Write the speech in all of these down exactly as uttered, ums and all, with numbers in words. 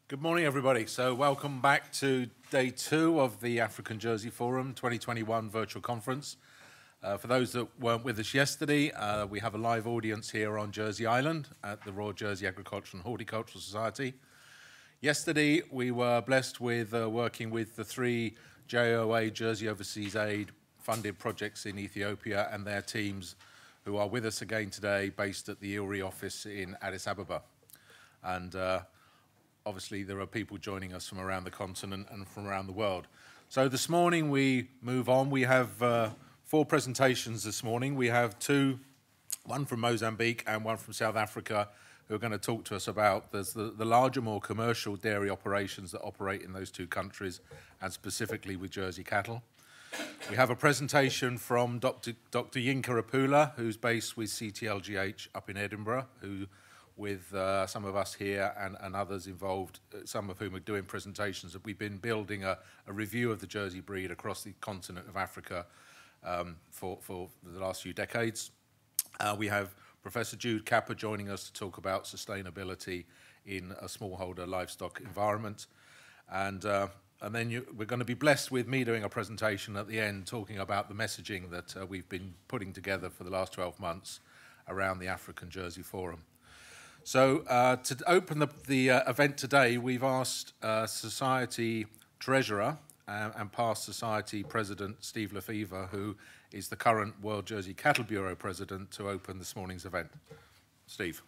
Good morning, everybody. So welcome back to day two of the African Jersey Forum twenty twenty-one virtual conference. Uh, for those that weren't with us yesterday, uh, we have a live audience here on Jersey Island at the Royal Jersey Agricultural and Horticultural Society. Yesterday, we were blessed with uh, working with the three J O A Jersey Overseas Aid funded projects in Ethiopia and their teams who are with us again today based at the I L R I office in Addis Ababa. And uh, obviously, there are people joining us from around the continent and from around the world. So this morning, we move on. We have uh, four presentations this morning. We have two, one from Mozambique and one from South Africa, who are going to talk to us about the, the larger, more commercial dairy operations that operate in those two countries, and specifically with Jersey cattle. We have a presentation from Doctor Doctor Yinka Rapula, who's based with C T L G H up in Edinburgh, who with uh, some of us here and, and others involved, uh, some of whom are doing presentations, that we've been building a, a review of the Jersey breed across the continent of Africa um, for, for the last few decades. Uh, we have Professor Jude Capper joining us to talk about sustainability in a smallholder livestock environment. And, uh, and then you, we're going to be blessed with me doing a presentation at the end talking about the messaging that uh, we've been putting together for the last twelve months around the African Jersey Forum. So uh, to open the, the uh, event today, we've asked uh, Society Treasurer uh, and past Society President Steve Feuvre, who is the current World Jersey Cattle Bureau President, to open this morning's event. Steve.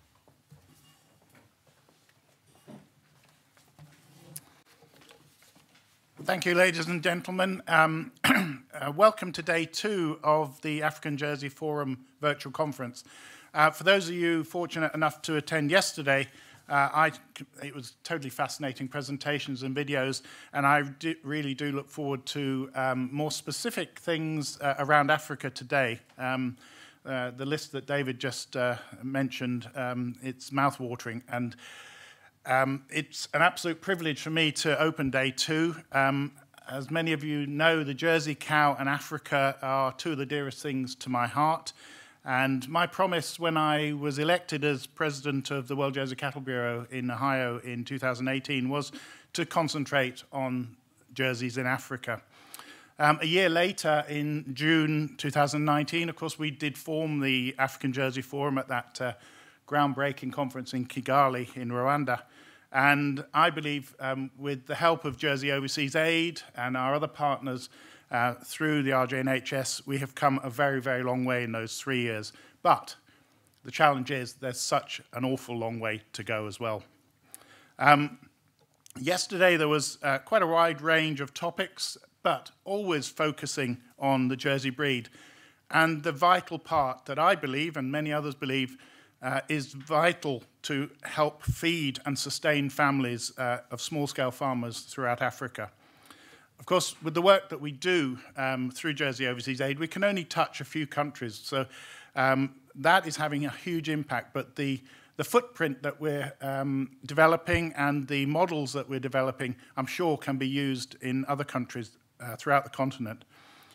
Thank you, ladies and gentlemen. Um, uh, welcome to day two of the African Jersey Forum virtual conference. Uh, for those of you fortunate enough to attend yesterday, uh, I, it was totally fascinating presentations and videos, and I do, really do look forward to um, more specific things uh, around Africa today. Um, uh, the list that David just uh, mentioned, um, it's mouth-watering, and um, it's an absolute privilege for me to open day two. Um, as many of you know, the Jersey cow and Africa are two of the dearest things to my heart. And my promise when I was elected as president of the World Jersey Cattle Bureau in Ohio in two thousand eighteen was to concentrate on jerseys in Africa. Um, a year later, in June two thousand nineteen, of course, we did form the African Jersey Forum at that uh, groundbreaking conference in Kigali in Rwanda. And I believe um, with the help of Jersey Overseas Aid and our other partners, Uh, through the R J A and H S, we have come a very, very long way in those three years. But the challenge is there's such an awful long way to go as well. Um, yesterday there was uh, quite a wide range of topics, but always focusing on the Jersey breed. And the vital part that I believe, and many others believe, uh, is vital to help feed and sustain families uh, of small-scale farmers throughout Africa. Of course, with the work that we do um, through Jersey Overseas Aid, we can only touch a few countries. So um, that is having a huge impact. But the, the footprint that we're um, developing and the models that we're developing, I'm sure, can be used in other countries uh, throughout the continent.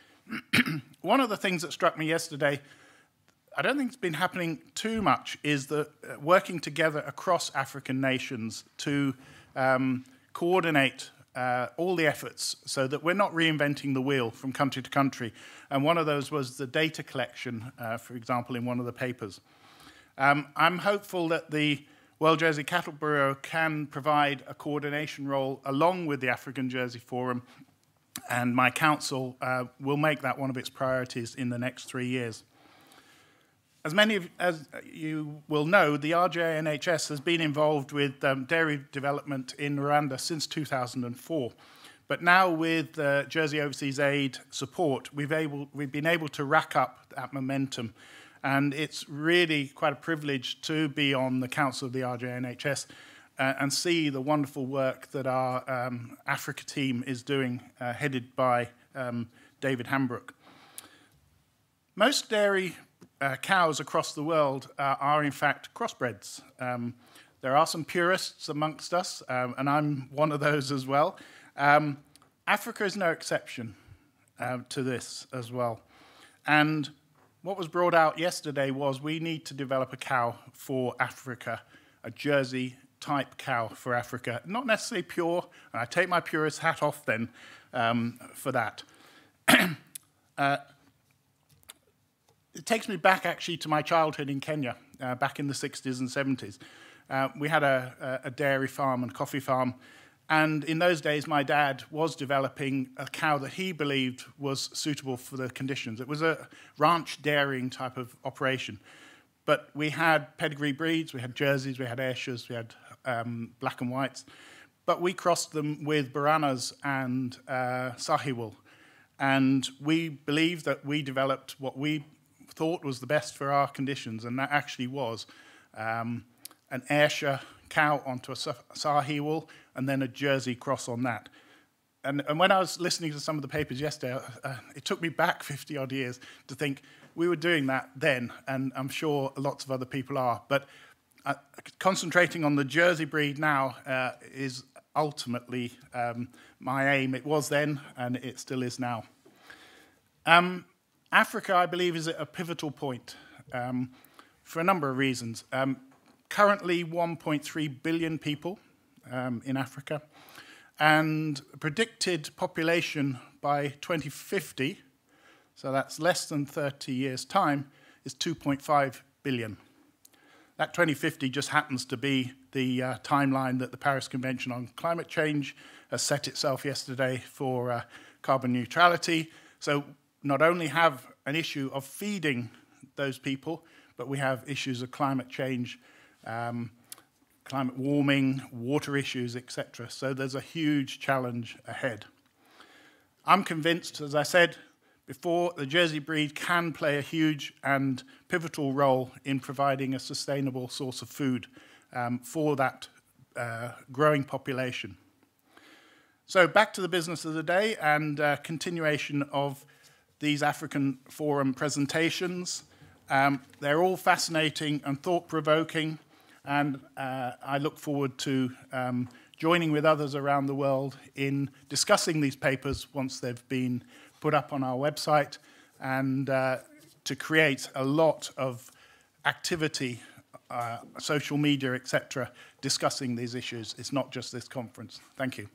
One of the things that struck me yesterday, I don't think it's been happening too much, is the uh, working together across African nations to um, coordinate Uh, all the efforts so that we're not reinventing the wheel from country to country. And one of those was the data collection, uh, for example, in one of the papers. Um, I'm hopeful that the World Jersey Cattle Bureau can provide a coordination role along with the African Jersey Forum, and my council uh, will make that one of its priorities in the next three years. As many of as you will know, the R J A and H S has been involved with um, dairy development in Rwanda since two thousand four. But now with uh, Jersey Overseas Aid support, we've, able, we've been able to rack up that momentum. And it's really quite a privilege to be on the council of the R J A and H S uh, and see the wonderful work that our um, Africa team is doing, uh, headed by um, David Hambrook. Most dairy Uh, cows across the world uh, are in fact crossbreds. Um, there are some purists amongst us, um, and I'm one of those as well. Um, Africa is no exception uh, to this as well. And what was brought out yesterday was we need to develop a cow for Africa, a Jersey type cow for Africa. Not necessarily pure, and I take my purist hat off then um, for that. uh, it takes me back actually to my childhood in Kenya, uh, back in the sixties and seventies. Uh, we had a, a dairy farm and coffee farm, and in those days my dad was developing a cow that he believed was suitable for the conditions. It was a ranch dairying type of operation. But we had pedigree breeds, we had Jerseys, we had Ayrshires, we had um, black and whites, but we crossed them with Baranas and uh, Sahiwal. And we believed that we developed what we thought was the best for our conditions, and that actually was um, an Ayrshire cow onto a Sahiwal, and then a Jersey cross on that. And, and when I was listening to some of the papers yesterday, uh, it took me back fifty odd years to think we were doing that then, and I'm sure lots of other people are. But uh, concentrating on the Jersey breed now uh, is ultimately um, my aim. It was then, and it still is now. Um, Africa, I believe, is at a pivotal point um, for a number of reasons. Um, currently, one point three billion people um, in Africa, and predicted population by twenty fifty, so that's less than thirty years' time, is two point five billion. That twenty fifty just happens to be the uh, timeline that the Paris Convention on Climate Change has set itself yesterday for uh, carbon neutrality. So not only have an issue of feeding those people, but we have issues of climate change, um, climate warming, water issues, et cetera. So there's a huge challenge ahead. I'm convinced, as I said before, the Jersey breed can play a huge and pivotal role in providing a sustainable source of food um, for that uh, growing population. So back to the business of the day and uh, continuation of these African Forum presentations. Um, they're all fascinating and thought-provoking, and uh, I look forward to um, joining with others around the world in discussing these papers once they've been put up on our website, and uh, to create a lot of activity, uh, social media, et cetera, discussing these issues. It's not just this conference. Thank you.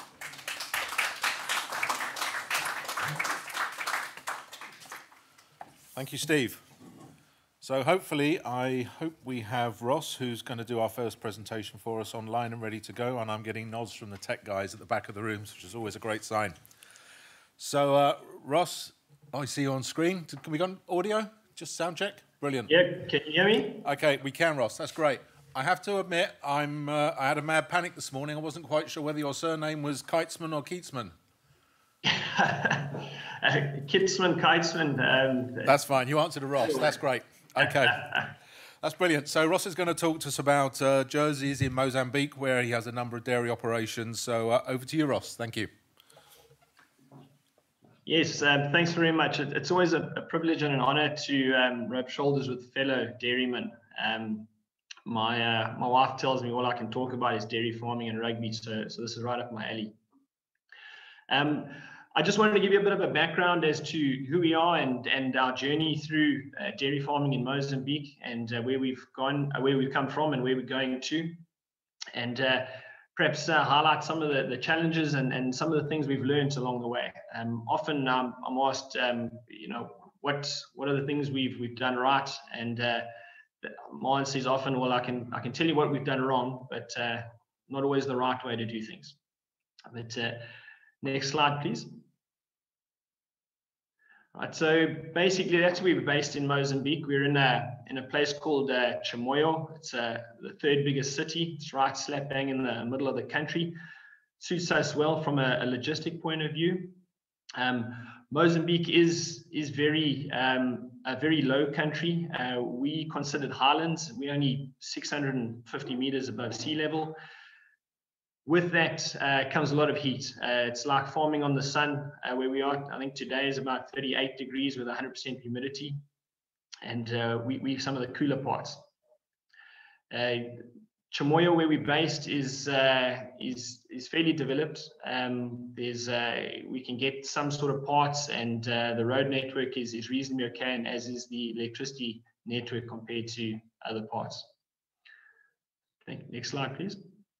Thank you, Steve. So hopefully, I hope we have Ross, who's going to do our first presentation for us online and ready to go, and I'm getting nods from the tech guys at the back of the rooms, which is always a great sign. So, uh, Ross, I see you on screen. Can we go on audio? Just sound check? Brilliant. Yeah, can you hear me? Okay, we can, Ross. That's great. I have to admit, I'm, uh, I had a mad panic this morning. I wasn't quite sure whether your surname was Kietzmann or Kietzmann. uh, Kietzmann, Kietzmann. Um, That's fine. You answered to Ross. That's great. Okay. That's brilliant. So Ross is going to talk to us about uh, Jerseys in Mozambique, where he has a number of dairy operations. So uh, over to you, Ross. Thank you. Yes, um, thanks very much. It, it's always a, a privilege and an honor to um, rub shoulders with fellow dairymen. Um, my uh, my wife tells me all I can talk about is dairy farming and rugby, so, so this is right up my alley. Um, I just wanted to give you a bit of a background as to who we are and, and our journey through uh, dairy farming in Mozambique, and uh, where we've gone, uh, where we've come from and where we're going to. And uh, perhaps uh, highlight some of the, the challenges and, and some of the things we've learned along the way. Um, often um, I'm asked, um, you know, what what are the things we've we've done right? And uh, my answer is often, well, I can I can tell you what we've done wrong, but uh, not always the right way to do things. But uh, next slide, please. Right, so basically that's where we're based in Mozambique. We're in a in a place called uh, Chimoio. It's uh, the third biggest city. It's right slap bang in the middle of the country. Suits us well from a, a logistic point of view. Um, Mozambique is is very um, a very low country. Uh, we considered highlands. We're only six hundred fifty meters above sea level. With that uh, comes a lot of heat. Uh, it's like farming on the sun, uh, where we are. I think today is about thirty-eight degrees with one hundred percent humidity, and uh, we we some of the cooler parts. Uh, Chimoio, where we're based, is uh, is is fairly developed. Um, there's uh, we can get some sort of parts, and uh, the road network is is reasonably okay, and as is the electricity network compared to other parts. Next slide, please.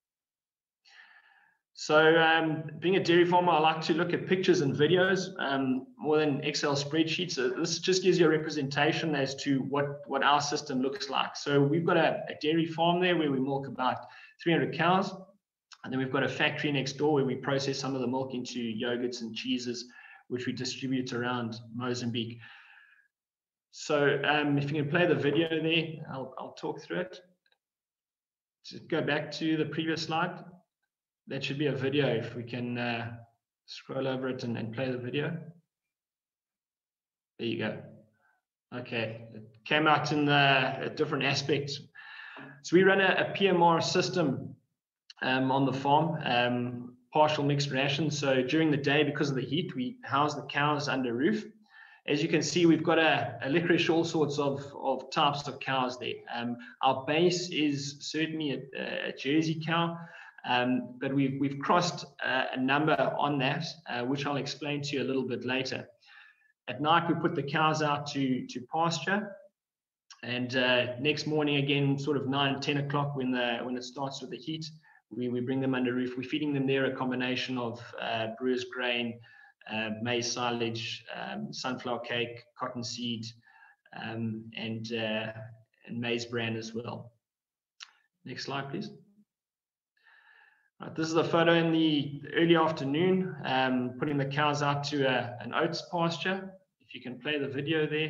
So um, being a dairy farmer, I like to look at pictures and videos um, more than Excel spreadsheets. So this just gives you a representation as to what, what our system looks like. So we've got a, a dairy farm there where we milk about three hundred cows. And then we've got a factory next door where we process some of the milk into yogurts and cheeses, which we distribute around Mozambique. So um, if you can play the video there, I'll, I'll talk through it. Just go back to the previous slide. That should be a video if we can uh, scroll over it and, and play the video. There you go. Okay, it came out in the different aspects. So we run a, a P M R system um, on the farm, um, partial mixed ration. So during the day, because of the heat, we house the cows under roof. As you can see, we've got a, a licorice, all sorts of, of types of cows there. Um, our base is certainly a, a Jersey cow. Um, but we've, we've crossed uh, a number on that, uh, which I'll explain to you a little bit later. At night, we put the cows out to, to pasture. And uh, next morning, again, sort of nine, ten o'clock, when, the, when it starts with the heat, we, we bring them under roof. We're feeding them there a combination of uh, brewer's grain, uh, maize silage, um, sunflower cake, cottonseed, um, and, uh, and maize bran as well. Next slide, please. Right, this is a photo in the early afternoon, um, putting the cows out to a, an oats pasture. If you can play the video there.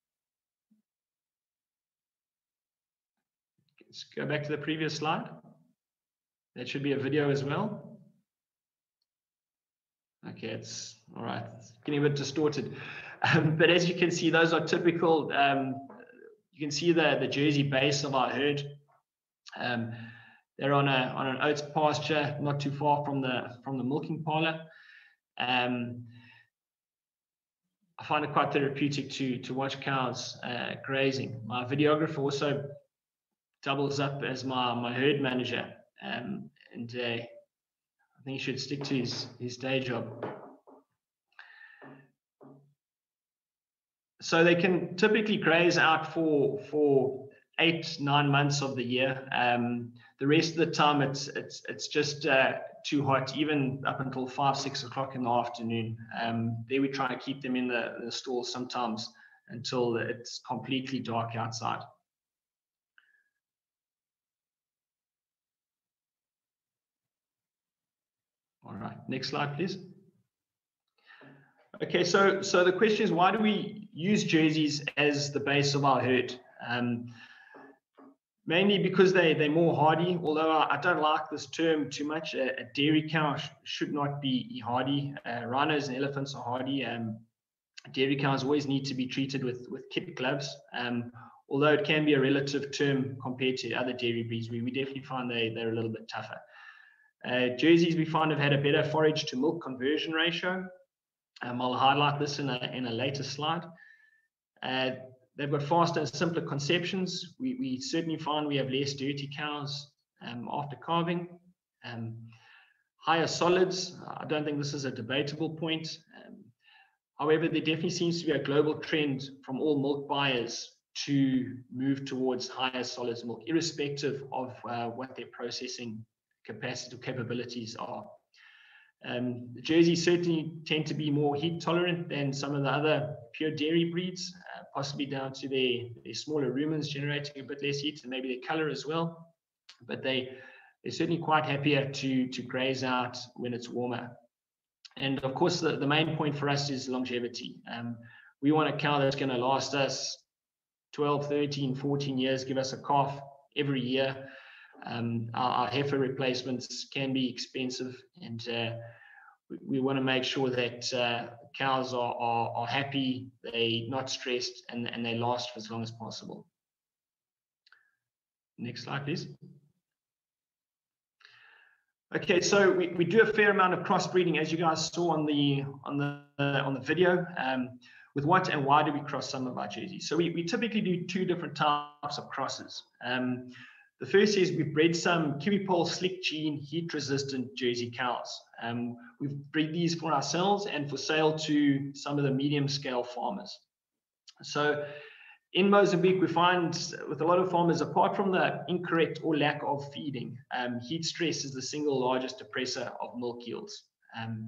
Let's go back to the previous slide. That should be a video as well. Okay, it's all right. It's getting a bit distorted. Um, but as you can see, those are typical. Um, you can see the, the Jersey base of our herd. Um, They're on a on an oats pasture, not too far from the from the milking parlor. Um, I find it quite therapeutic to to watch cows uh, grazing. My videographer also doubles up as my my herd manager, um, and uh, I think he should stick to his his day job. So they can typically graze out for for eight nine months of the year. Um, the rest of the time, it's it's it's just uh, too hot, even up until five six o'clock in the afternoon. Um, there we try to keep them in the, the stall sometimes until it's completely dark outside. All right, next slide, please. Okay, so so the question is, why do we use Jerseys as the base of our herd? Um, Mainly because they, they're more hardy, although I, I don't like this term too much. A, a dairy cow sh should not be hardy. Uh, rhinos and elephants are hardy. Um, dairy cows always need to be treated with, with kid gloves, um, although it can be a relative term compared to other dairy breeds. We, we definitely find they, they're a little bit tougher. Uh, Jerseys, we find, have had a better forage to milk conversion ratio. Um, I'll highlight this in a, in a later slide. Uh, They've got faster and simpler conceptions. We, we certainly find we have less dirty cows um, after calving. Um, higher solids, I don't think this is a debatable point. Um, however, there definitely seems to be a global trend from all milk buyers to move towards higher solids milk, irrespective of uh, what their processing capacity or capabilities are. Um, the Jerseys certainly tend to be more heat tolerant than some of the other pure dairy breeds, uh, possibly down to their, their smaller rumens generating a bit less heat and maybe their color as well. But they, they're certainly quite happier to, to graze out when it's warmer. And of course, the, the main point for us is longevity. Um, we want a cow that's going to last us twelve, thirteen, fourteen years, give us a calf every year. Um, our, our heifer replacements can be expensive, and uh, we, we want to make sure that uh, cows are, are, are happy, they're not stressed, and, and they last for as long as possible. Next slide, please. Okay, so we, we do a fair amount of crossbreeding, as you guys saw on the on the uh, on the video. Um, with what and why do we cross some of our Jerseys? So we, we typically do two different types of crosses. Um, The first is we've bred some Kiwi Pole slick gene heat-resistant Jersey cows. Um, we've bred these for ourselves and for sale to some of the medium-scale farmers. So in Mozambique, we find with a lot of farmers, apart from the incorrect or lack of feeding, um, heat stress is the single largest depressor of milk yields. Um,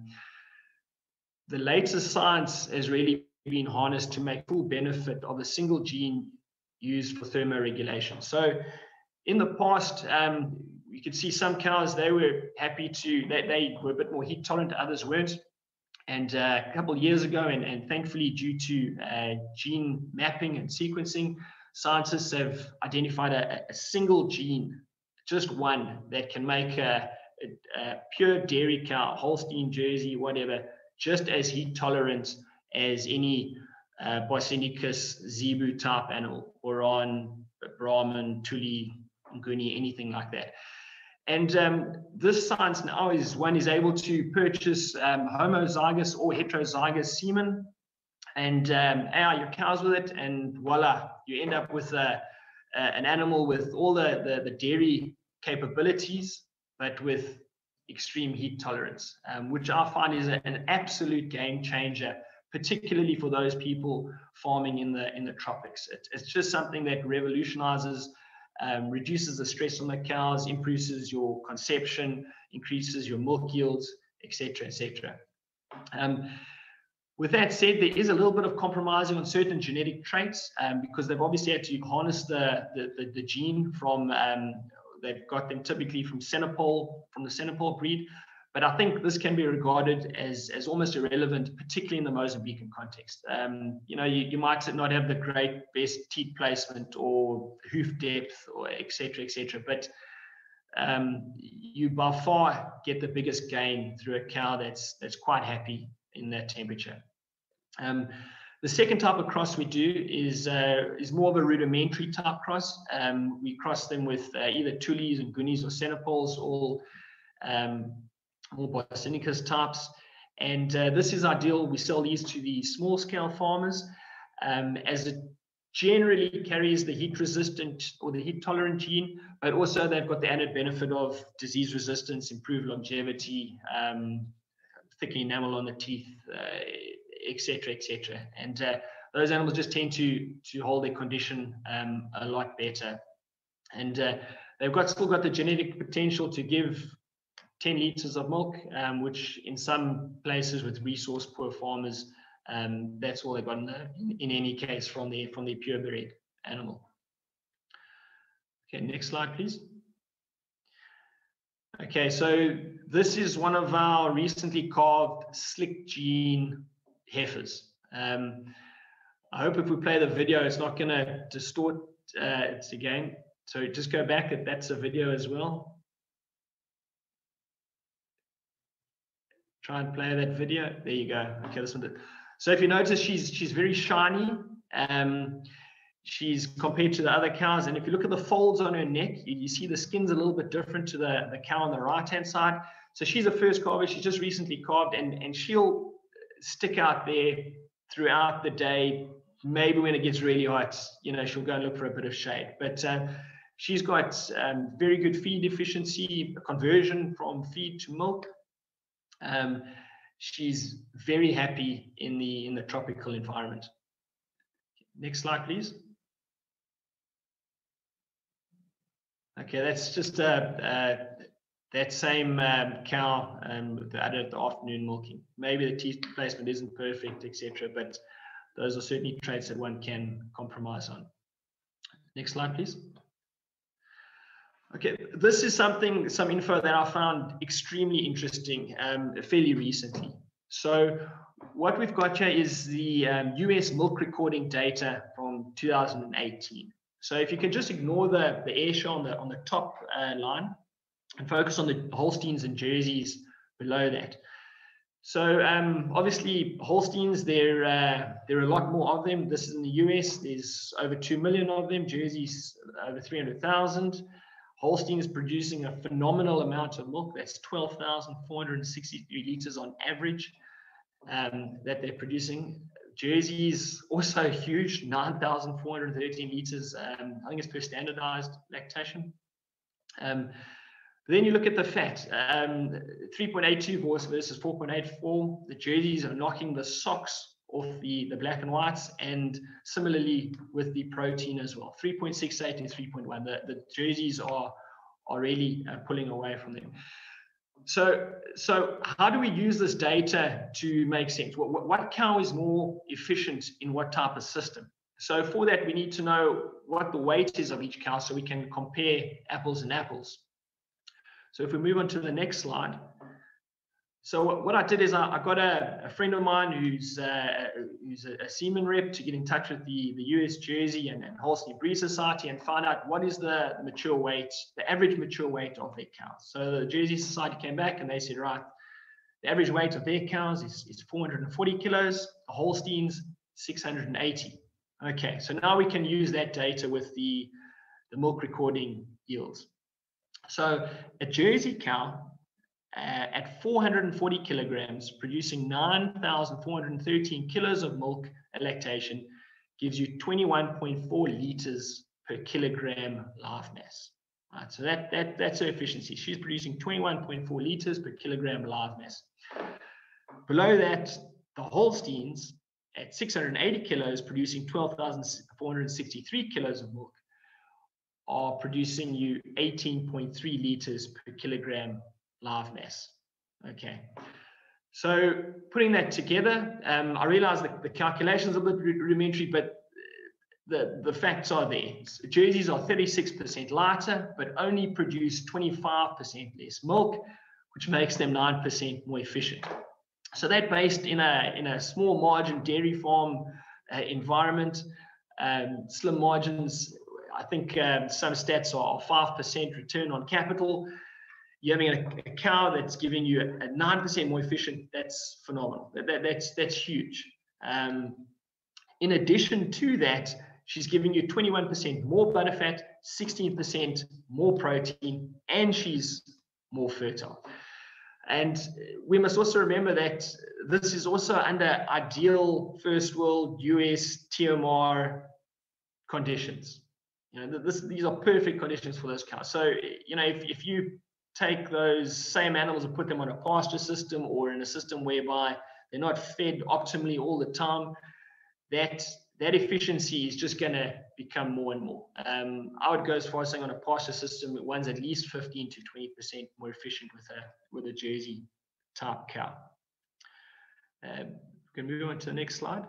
the latest science has really been harnessed to make full benefit of a single gene used for thermoregulation. So in the past, um, you could see some cows, they were happy to, they, they were a bit more heat tolerant, others weren't. And uh, a couple of years ago, and, and thankfully due to uh, gene mapping and sequencing, scientists have identified a, a single gene, just one, that can make a, a, a pure dairy cow, Holstein, Jersey, whatever, just as heat tolerant as any uh, Bossinicus zebu type animal, or on Brahman, Tuli, Nguni, anything like that. And um, this science now is one is able to purchase um, homozygous or heterozygous semen and um, air your cows with it, and voila, you end up with a, a, an animal with all the, the, the dairy capabilities, but with extreme heat tolerance, um, which I find is a, an absolute game changer, particularly for those people farming in the in the tropics. It, it's just something that revolutionizes. Um, reduces the stress on the cows, improves your conception, increases your milk yields, et cetera, et cetera. Um, with that said, there is a little bit of compromising on certain genetic traits um, because they've obviously had to harness the, the, the, the gene from, um, they've got them typically from Senepal, from the Senepal breed. But I think this can be regarded as, as almost irrelevant, particularly in the Mozambican context. Um, you know, you, you might not have the great best teat placement or hoof depth, or et cetera, et cetera. But um, you by far get the biggest gain through a cow that's that's quite happy in that temperature. Um, the second type of cross we do is uh, is more of a rudimentary type cross. Um, we cross them with uh, either Tulis and Gunis or Senepals, all um, more Bossinicus types, and uh, this is ideal. We sell these to the small scale farmers um, as it generally carries the heat resistant or the heat tolerant gene, but also they've got the added benefit of disease resistance, improved longevity, um, thick enamel on the teeth, uh, et cetera, et cetera. And uh, those animals just tend to to hold their condition um, a lot better, and uh, they've got still got the genetic potential to give ten liters of milk, um, which in some places with resource poor farmers, um, that's all they've got in, the, in, in any case from the from the purebred animal. Okay, next slide, please. Okay, so this is one of our recently carved slick gene heifers. Um, I hope if we play the video, it's not going to distort uh, it again. So just go back, that's a video as well. Try and play that video. There you go. Okay, this one did. So if you notice, she's she's very shiny. Um, she's compared to the other cows, and if you look at the folds on her neck, you, you see the skin's a little bit different to the, the cow on the right-hand side. So she's a first calver. She's just recently calved, and, and she'll stick out there throughout the day. Maybe when it gets really hot, you know, she'll go and look for a bit of shade. But uh, she's got um, very good feed efficiency, conversion from feed to milk. Um, she's very happy in the in the tropical environment. Next slide, please. Okay, that's just uh, uh, that same um, cow um, with the other the afternoon milking. Maybe the teeth placement isn't perfect, et cetera, but those are certainly traits that one can compromise on. Next slide, please. Okay, this is something, some info that I found extremely interesting um, fairly recently. So what we've got here is the um, U S milk recording data from two thousand eighteen. So if you can just ignore the, the air show on the, on the top uh, line and focus on the Holsteins and Jerseys below that. So um, obviously Holsteins, there, uh, there are a lot more of them. This is in the U S, there's over two million of them, Jerseys over three hundred thousand. Holstein is producing a phenomenal amount of milk. That's twelve thousand four hundred sixty-three liters on average um, that they're producing. Jerseys also huge, nine thousand four hundred thirteen liters. Um, I think it's per standardized lactation. Um, then you look at the fat, um, three point eight two horse versus four point eight four. The Jerseys are knocking the socks off the, the black and whites, and similarly with the protein as well. three point six eight and three point one. The, the jerseys are, are really uh, pulling away from them. So, so how do we use this data to make sense? What, what, what cow is more efficient in what type of system? So for that, we need to know what the weight is of each cow so we can compare apples and apples. So if we move on to the next slide. So what, what I did is I, I got a, a friend of mine who's, uh, who's a, a semen rep to get in touch with the, the U S Jersey and, and Holstein Breed Society and find out what is the mature weight, the average mature weight of their cows. So the Jersey Society came back and they said, right, the average weight of their cows is, is four hundred forty kilos, the Holsteins six hundred eighty. Okay, so now we can use that data with the, the milk recording yields. So a Jersey cow uh, at four hundred forty kilograms, producing nine thousand four hundred thirteen kilos of milk at lactation, gives you twenty-one point four liters per kilogram live mass. Right, so that, that, that's her efficiency. She's producing twenty-one point four liters per kilogram live mass. Below that, the Holsteins at six hundred eighty kilos, producing twelve thousand four hundred sixty-three kilos of milk, are producing you eighteen point three liters per kilogram live mass. Okay, so putting that together, um, I realize that the calculations are a bit rudimentary, but the, the facts are there. Jerseys are thirty-six percent lighter, but only produce twenty-five percent less milk, which makes them nine percent more efficient. So that based in a, in a small margin dairy farm uh, environment, um, slim margins, I think um, some stats are five percent return on capital. You're having a, a cow that's giving you a, a nine percent more efficient, that's phenomenal. That, that, that's, that's huge. Um, in addition to that, she's giving you twenty-one percent more butterfat, sixteen percent more protein, and she's more fertile. And we must also remember that this is also under ideal first world U S T M R conditions. You know, this, these are perfect conditions for those cows. So, you know, if, if you take those same animals and put them on a pasture system or in a system whereby they're not fed optimally all the time, that that efficiency is just going to become more and more. Um, I would go as far as saying on a pasture system, one's at least fifteen to twenty percent more efficient with a with a Jersey type cow. Um, we can move on to the next slide.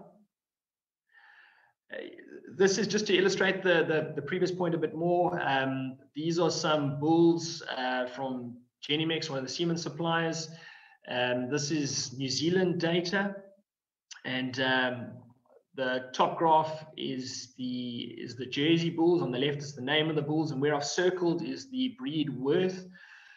Uh, this is just to illustrate the, the, the previous point a bit more. Um, these are some bulls uh, from Genimex, one of the semen suppliers. Um, this is New Zealand data. And um, the top graph is the is the Jersey bulls. On the left is the name of the bulls, and where I've circled is the breed worth.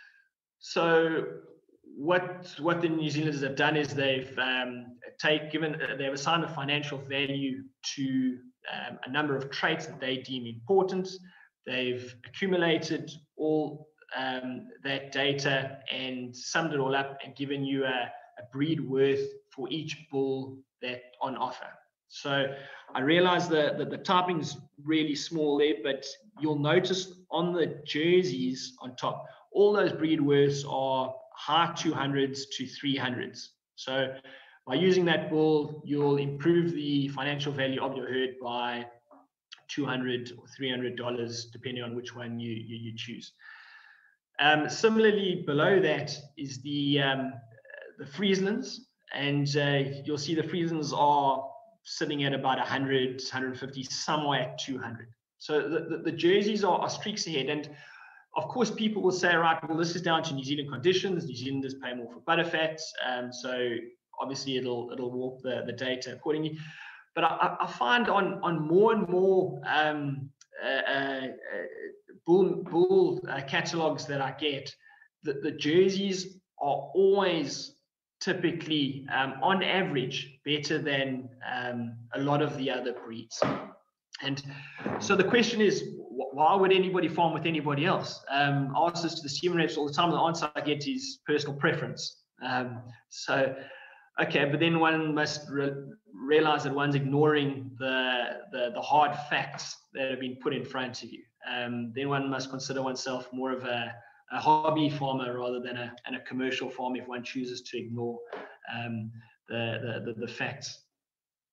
So what what the New Zealanders have done is they've um, take given uh, they've assigned a financial value to um, a number of traits that they deem important. They've accumulated all um, that data and summed it all up and given you a, a breed worth for each bull that on offer. So I realize that the, the typing is really small there, but you'll notice on the jerseys on top, all those breed worths are high two hundreds to three hundreds. So by using that bull, you'll improve the financial value of your herd by two hundred or three hundred dollars, depending on which one you, you, you choose. Um, similarly, below that is the, um, the Frieslands, and uh, you'll see the Frieslands are sitting at about one hundred, one hundred fifty, somewhere at two hundred. So the, the, the jerseys are, are streaks ahead. And of course, people will say, right, well, this is down to New Zealand conditions. New Zealanders pay more for butterfat. Um, so obviously it'll it'll warp the, the data accordingly. But I, I find on, on more and more um, uh, uh, bull, bull uh, catalogs that I get, that the jerseys are always typically, um, on average, better than um, a lot of the other breeds. And so the question is, why would anybody farm with anybody else? Um, I ask this to the semen reps all the time. The answer I get is personal preference. Um, so, okay, but then one must re realize that one's ignoring the, the, the hard facts that have been put in front of you. Um, then one must consider oneself more of a a hobby farmer rather than a, and a commercial farm if one chooses to ignore um, the, the, the, the facts.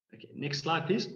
Okay, next slide, please.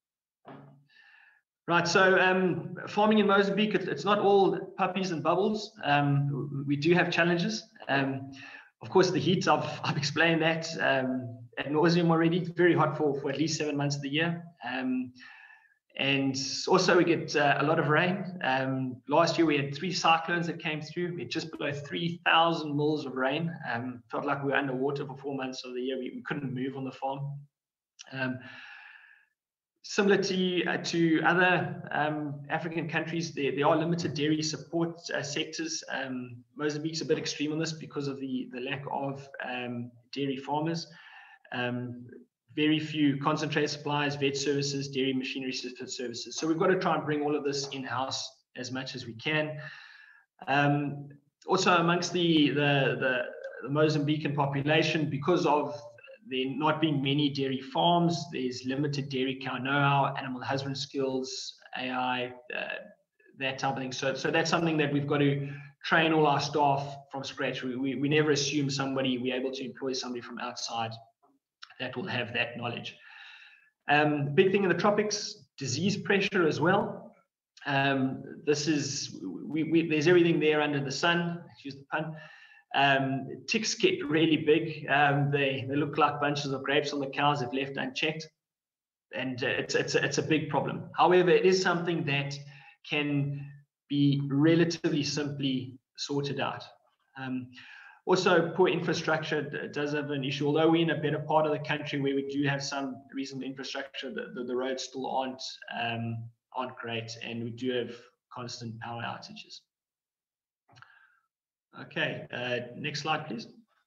Right, so um, farming in Mozambique, it, it's not all puppies and bubbles. Um, we do have challenges. Um, of course, the heat, I've, I've explained that um, ad nauseum already. It's very hot for, for at least seven months of the year. Um, and also we get uh, a lot of rain. Um, last year we had three cyclones that came through. We had just below three thousand mils of rain. Um, felt like we were underwater for four months of the year. We, we couldn't move on the farm. Um, Similar to, uh, to other um, African countries, there, there are limited dairy support uh, sectors. Um, Mozambique's a bit extreme on this because of the, the lack of um, dairy farmers. Um, very few concentrate suppliers, vet services, dairy machinery services. So we've got to try and bring all of this in-house as much as we can. Um, also amongst the, the, the, the Mozambican population, because of there not being many dairy farms, there's limited dairy cow know-how, animal husbandry skills, A I, uh, that type of thing. So, so that's something that we've got to train all our staff from scratch. We, we, we never assume somebody, we're able to employ somebody from outside that will have that knowledge. Um, the big thing in the tropics, disease pressure as well. Um, this is, we, we, there's everything there under the sun, excuse the pun. Um, ticks get really big. Um, they, they look like bunches of grapes on the cows if left unchecked. And uh, it's, it's, it's a big problem. However, it is something that can be relatively simply sorted out. Um, also, poor infrastructure does have an issue. Although we're in a better part of the country where we do have some reasonable infrastructure, the, the, the roads still aren't, um, aren't great, and we do have constant power outages. Okay, uh, next slide, please.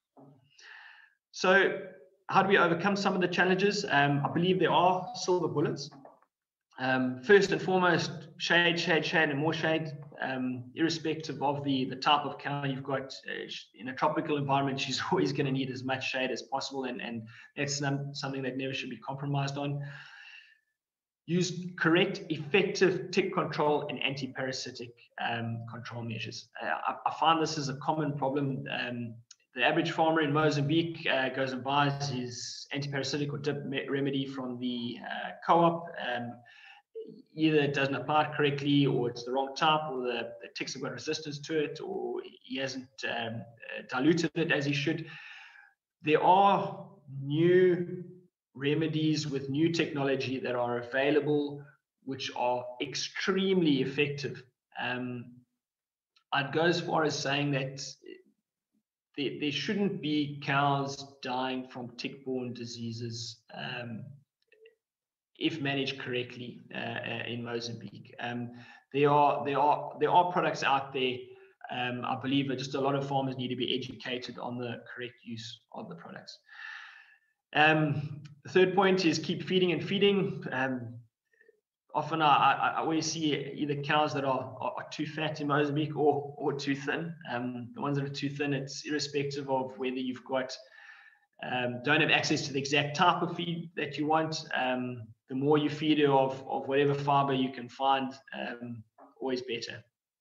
So how do we overcome some of the challenges? Um, I believe there are silver bullets. Um, first and foremost, shade, shade, shade, and more shade. Um, irrespective of the, the type of cow you've got, uh, in a tropical environment, she's always going to need as much shade as possible, and, and that's some, something that never should be compromised on. Use correct, effective tick control and anti-parasitic um, control measures. Uh, I, I find this is a common problem. Um, the average farmer in Mozambique uh, goes and buys his anti-parasitic or dip remedy from the uh, co-op. Um, either it doesn't apply it correctly, or it's the wrong type, or the, the ticks have got resistance to it, or he hasn't um, diluted it as he should. There are new remedies with new technology that are available, which are extremely effective. Um, I'd go as far as saying that there, there shouldn't be cows dying from tick-borne diseases um, if managed correctly uh, in Mozambique. Um, there are there are there are products out there. Um, I believe that just a lot of farmers need to be educated on the correct use of the products. Um, the third point is keep feeding and feeding. Um, often I, I, I always see either cows that are, are, are too fat in Mozambique or, or too thin. Um, the ones that are too thin, it's irrespective of whether you've got, um, don't have access to the exact type of feed that you want. Um, the more you feed her of, of whatever fiber you can find, um, always better.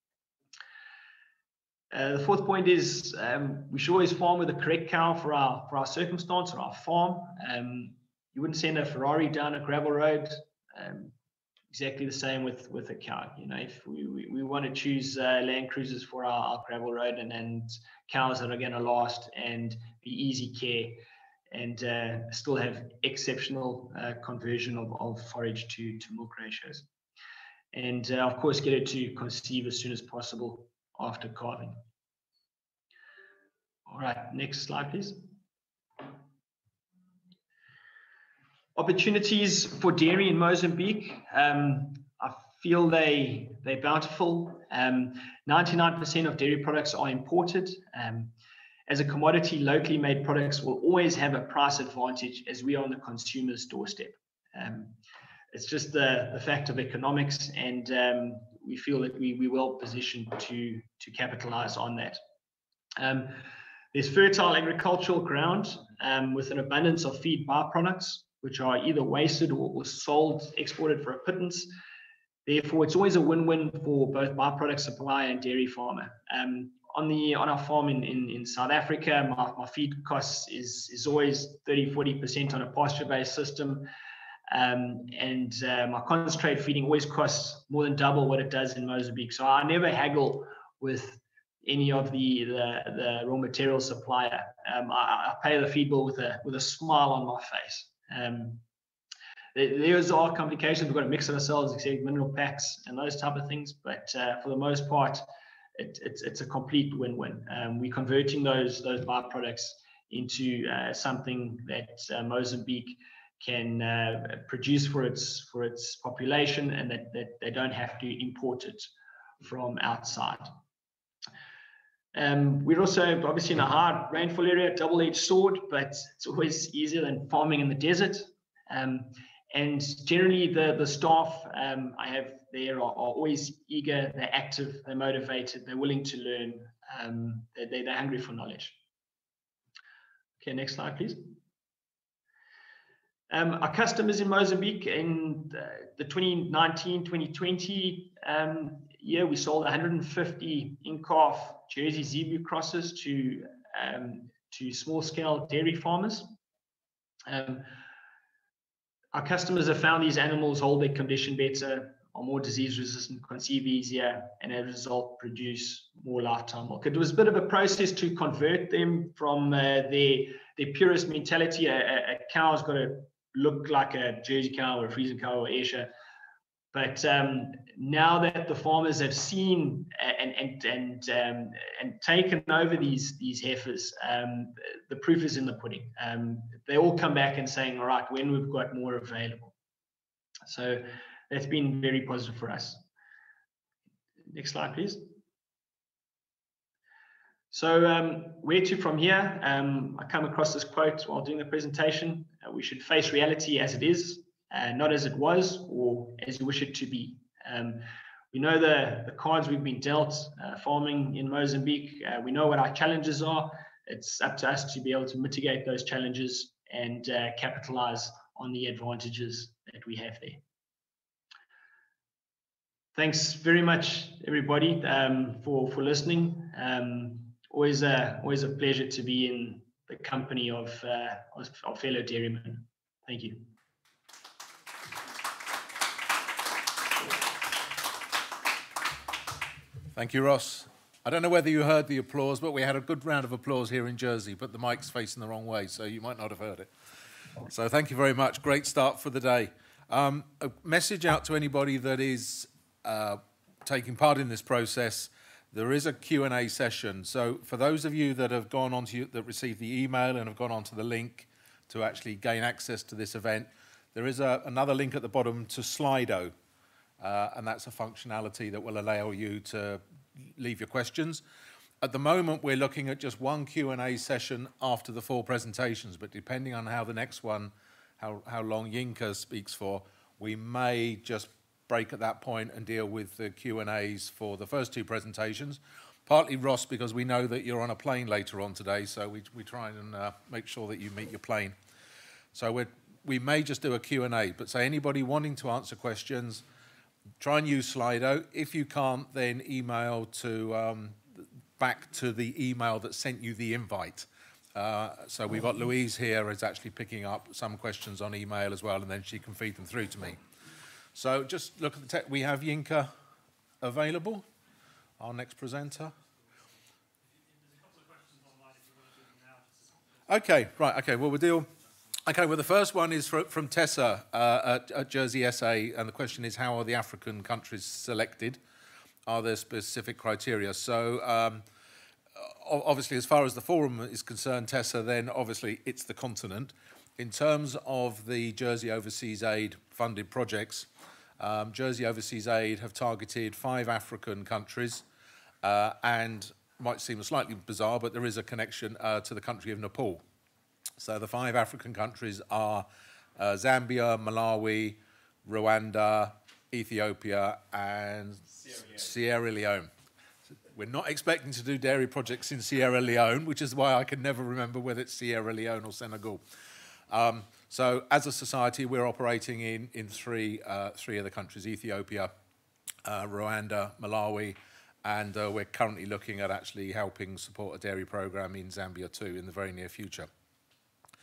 Uh, the fourth point is um, we should always farm with the correct cow for our for our circumstance or our farm. Um, you wouldn't send a Ferrari down a gravel road. Um, exactly the same with with a cow. You know, if we we, we want to choose uh, Land Cruisers for our, our gravel road, and and cows that are going to last and be easy care, and uh, still have exceptional uh, conversion of, of forage to to milk ratios, and uh, of course get it to conceive as soon as possible after calving. All right, next slide, please. Opportunities for dairy in Mozambique. Um, I feel they, they're bountiful. Um, ninety-nine percent of dairy products are imported. Um, as a commodity, locally made products will always have a price advantage as we are on the consumer's doorstep. Um, it's just the, the fact of economics, and um, we feel that we, we're well positioned to, to capitalize on that. Um, there's fertile agricultural ground um, with an abundance of feed byproducts, which are either wasted or, or sold, exported for a pittance. Therefore, it's always a win-win for both byproduct supplier and dairy farmer. Um, on the on our farm in, in, in South Africa, my, my feed costs is, is always thirty, forty percent on a pasture-based system. Um, and uh, my concentrate feeding always costs more than double what it does in Mozambique. So I never haggle with any of the the, the raw material supplier. Um, I, I pay the feed bill with a with a smile on my face. Um, there, there's our complications. We've got to mix it ourselves, except mineral packs and those type of things. But uh, for the most part, it, it's it's a complete win-win. Um, we're converting those those byproducts into uh, something that uh, Mozambique can uh, produce for its for its population, and that, that they don't have to import it from outside. Um, we're also obviously in a hard rainfall area, double-edged sword, but it's always easier than farming in the desert. Um, and generally, the the staff um, I have there are, are always eager, they're active, they're motivated, they're willing to learn, um, they're, they're hungry for knowledge. Okay, next slide, please. Um, our customers in Mozambique in uh, the twenty nineteen twenty twenty um, year, we sold one hundred fifty in-calf Jersey Zebu crosses to, um, to small-scale dairy farmers. Um, our customers have found these animals hold their condition better, are more disease-resistant, conceive easier, and as a result produce more lifetime milk. It was a bit of a process to convert them from uh, their, their purist mentality. A, a, a cow's got to look like a Jersey cow or a Friesian cow or Ayrshire. But um, now that the farmers have seen and and and um, and taken over these these heifers, um, the proof is in the pudding. Um, they all come back and saying, "All right, when we've got more available." So that's been very positive for us. Next slide, please. So um, where to from here? Um, I come across this quote while doing the presentation. Uh, we should face reality as it is, uh, not as it was or as you wish it to be. Um, we know the, the cards we've been dealt uh, farming in Mozambique. Uh, we know what our challenges are. It's up to us to be able to mitigate those challenges and uh, capitalize on the advantages that we have there. Thanks very much, everybody, um, for, for listening. Um, Always a, always a pleasure to be in the company of, uh, of, of fellow dairymen. Thank you. Thank you, Ross. I don't know whether you heard the applause, but we had a good round of applause here in Jersey, but the mic's facing the wrong way, so you might not have heard it. So thank you very much. Great start for the day. Um, a message out to anybody that is uh, taking part in this process. There is a Q and A session. So for those of you that have gone on to, that received the email and have gone onto the link to actually gain access to this event, there is a, another link at the bottom to Slido. Uh, and that's a functionality that will allow you to leave your questions. At the moment, we're looking at just one Q and A session after the four presentations, but depending on how the next one, how, how long Yinka speaks for, we may just break at that point and deal with the Q and A's for the first two presentations. Partly, Ross, because we know that you're on a plane later on today, so we, we try and uh, make sure that you meet your plane. So we're, we may just do a Q and A, but say anybody wanting to answer questions, try and use Slido. If you can't, then email to um, back to the email that sent you the invite. Uh, so we've got Louise here is actually picking up some questions on email as well, and then she can feed them through to me. So just look at the tech. We have Yinka available, our next presenter. Okay, right, okay, well, we'll deal. Okay, well, the first one is for, from Tessa uh, at, at Jersey S A, and the question is, how are the African countries selected? Are there specific criteria? So, um, obviously, as far as the forum is concerned, Tessa, then obviously it's the continent. In terms of the Jersey Overseas Aid funded projects, um, Jersey Overseas Aid have targeted five African countries, uh, and might seem slightly bizarre, but there is a connection uh, to the country of Nepal. So the five African countries are uh, Zambia, Malawi, Rwanda, Ethiopia, and Sierra Leone. Sierra Leone. We're not expecting to do dairy projects in Sierra Leone, which is why I can never remember whether it's Sierra Leone or Senegal. Um, so as a society, we're operating in, in three, uh, three of the countries, Ethiopia, uh, Rwanda, Malawi, and uh, we're currently looking at actually helping support a dairy program in Zambia too in the very near future.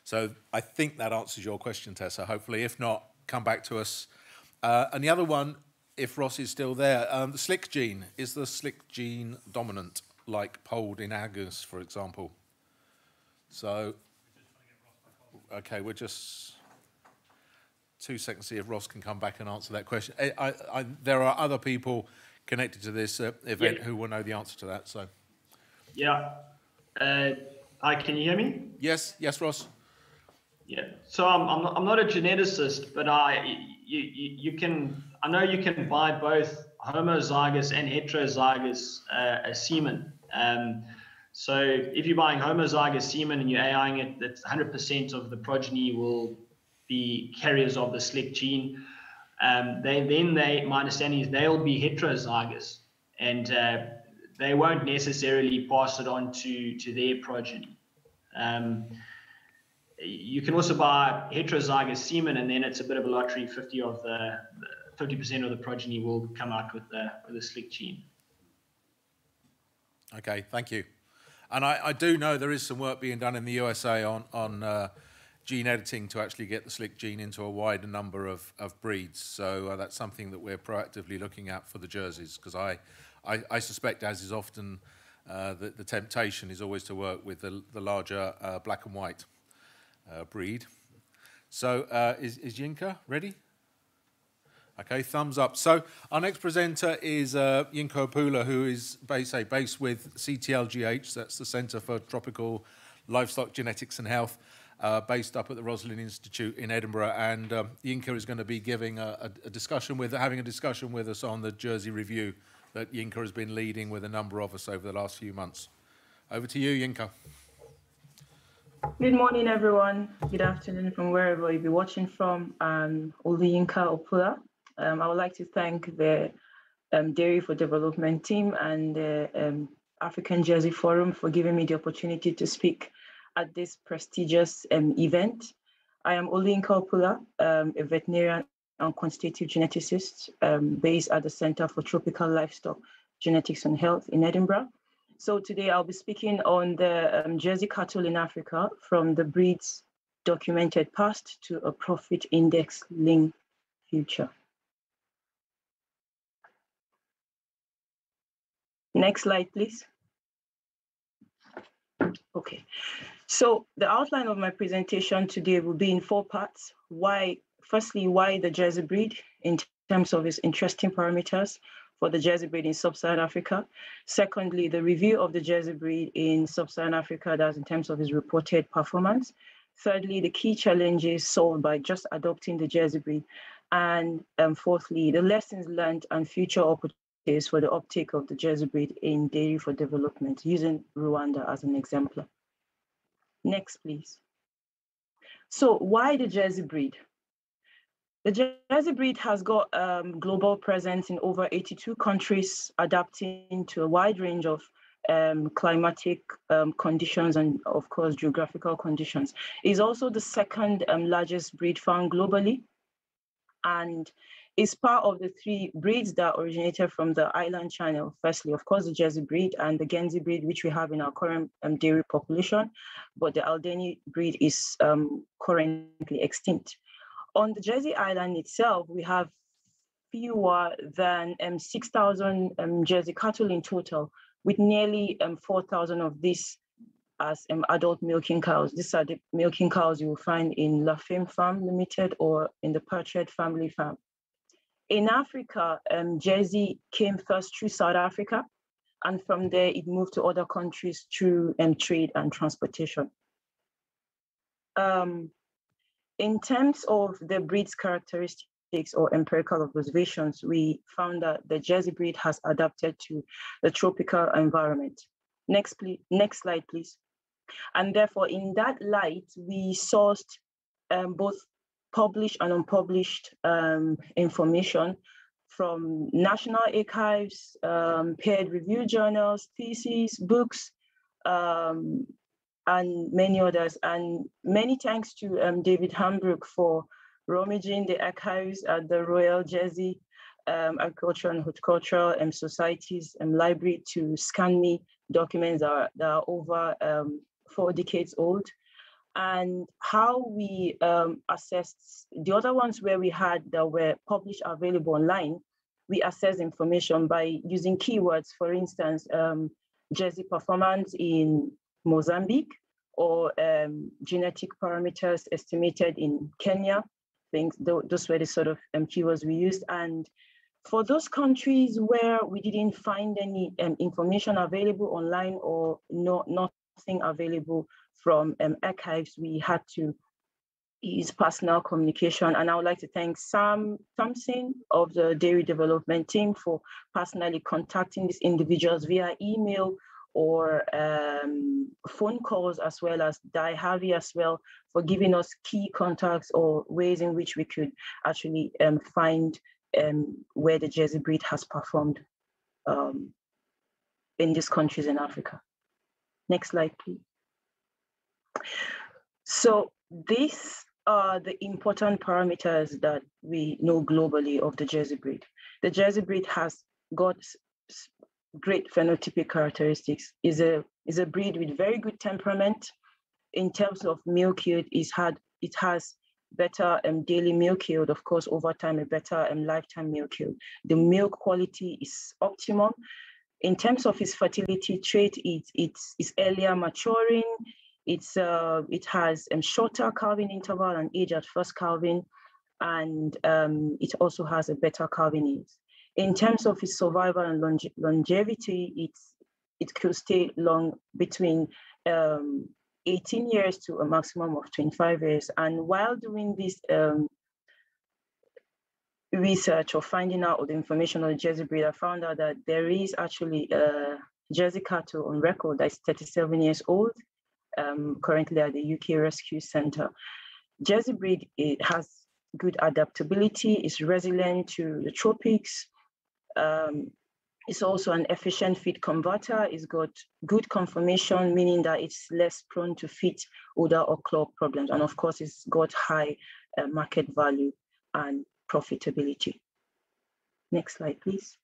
So I think that answers your question, Tessa, hopefully. If not, come back to us. Uh, and the other one, if Ross is still there, um, the slick gene. Is the slick gene dominant, like polled in Addis, for example? So, okay, we're just two seconds to see if Ross can come back and answer that question. I, I, I, there are other people connected to this uh, event yeah. who will know the answer to that. So, yeah. Uh, hi, can you hear me? Yes, yes, Ross. Yeah. So I'm I'm not, I'm not a geneticist, but I you, you you can I know you can buy both homozygous and heterozygous uh, semen. Um, so if you're buying homozygous semen and you're AIing it, that one hundred percent of the progeny will be carriers of the slick gene. Um, they then they my understanding is they'll be heterozygous, and uh, they won't necessarily pass it on to to their progeny. Um, you can also buy heterozygous semen, and then it's a bit of a lottery. fifty of the fifty percent of the progeny will come out with the with the slick gene. Okay, thank you. And I, I do know there is some work being done in the U S A on on uh, gene editing to actually get the slick gene into a wider number of of breeds. So uh, that's something that we're proactively looking at for the jerseys, because I, I I suspect, as is often uh, the, the temptation is always to work with the the larger uh, black and white Uh, breed. So uh, is, is Yinka ready? Okay, thumbs up. So our next presenter is uh, Yinka Opula, who is based, say, based with C T L G H, that's the Centre for Tropical Livestock Genetics and Health, uh, based up at the Roslin Institute in Edinburgh. And um, Yinka is going to be giving a, a, a discussion with, having a discussion with us on the Jersey review that Yinka has been leading with a number of us over the last few months. Over to you, Yinka. Good morning, everyone. Good afternoon from wherever you'll be watching from. I'm Yinka Opula. Um, I would like to thank the um, Dairy for Development team and the um, African Jersey Forum for giving me the opportunity to speak at this prestigious um, event. I am Yinka Opula, um, a veterinarian and quantitative geneticist um, based at the Centre for Tropical Livestock Genetics and Health in Edinburgh. So today I'll be speaking on the um, Jersey cattle in Africa, from the breed's documented past to a profit index linked future. Next slide, please. Okay, so the outline of my presentation today will be in four parts. Why, firstly, why the Jersey breed in terms of its interesting parameters for the Jersey breed in Sub-Saharan Africa. Secondly, the review of the Jersey breed in Sub-Saharan Africa, that's in terms of its reported performance. Thirdly, the key challenges solved by just adopting the Jersey breed. And um, fourthly, the lessons learned and future opportunities for the uptake of the Jersey breed in dairy for development, using Rwanda as an exemplar. Next, please. So why the Jersey breed? The Jersey breed has got um, global presence in over eighty-two countries, adapting to a wide range of um, climatic um, conditions and, of course, geographical conditions. It's also the second um, largest breed found globally, and is part of the three breeds that originated from the island channel. Firstly, of course, the Jersey breed and the Guernsey breed, which we have in our current um, dairy population, but the Aldeni breed is um, currently extinct. On the Jersey Island itself, we have fewer than um, six thousand um, Jersey cattle in total, with nearly um, four thousand of these as um, adult milking cows. These are the milking cows you will find in La Femme Farm Limited or in the Purchard Family Farm. In Africa, um, Jersey came first through South Africa, and from there it moved to other countries through um, trade and transportation. Um, In terms of the breed's characteristics or empirical observations, we found that the Jersey breed has adapted to the tropical environment. Next, please, next slide, please. And therefore, in that light, we sourced um, both published and unpublished um, information from national archives, um, peer-reviewed journals, theses, books, um, and many others. And many thanks to um, David Hambrook for rummaging the archives at the Royal Jersey um, Agricultural and Horticultural um, Society's um, library to scan me documents that are, that are over um, four decades old. And how we um, assessed the other ones where we had that were published available online, we assess information by using keywords, for instance, um, Jersey performance in Mozambique, or um, genetic parameters estimated in Kenya. Things, those were the sort of um, keywords we used. And for those countries where we didn't find any um, information available online, or no, nothing available from um, archives, we had to use personal communication. And I would like to thank Sam Thompson of the Dairy Development Team for personally contacting these individuals via email or um, phone calls, as well as Di Harvey as well, for giving us key contacts or ways in which we could actually um, find um, where the Jersey breed has performed um, in these countries in Africa. Next slide, please. So these are the important parameters that we know globally of the Jersey breed. The Jersey breed has got great phenotypic characteristics. Is a is a breed with very good temperament. In terms of milk yield, it's had it has better um, daily milk yield, of course, over time, a better um, lifetime milk yield. The milk quality is optimum. In terms of its fertility trait, it, it's, it's earlier maturing. It's, uh, it has a um, shorter calving interval and age at first calving, and um, it also has a better calving age. In terms of its survival and longe longevity, it's, it could stay long between um, eighteen years to a maximum of twenty-five years. And while doing this um, research or finding out the information on the Jersey breed, I found out that there is actually a Jersey cattle on record that's thirty-seven years old, um, currently at the U K Rescue Center. Jersey breed, it has good adaptability, it's resilient to the tropics. Um, it's also an efficient feed converter. It's got good conformation, meaning that it's less prone to feet, odor, or claw problems. And of course, it's got high uh, market value and profitability. Next slide, please.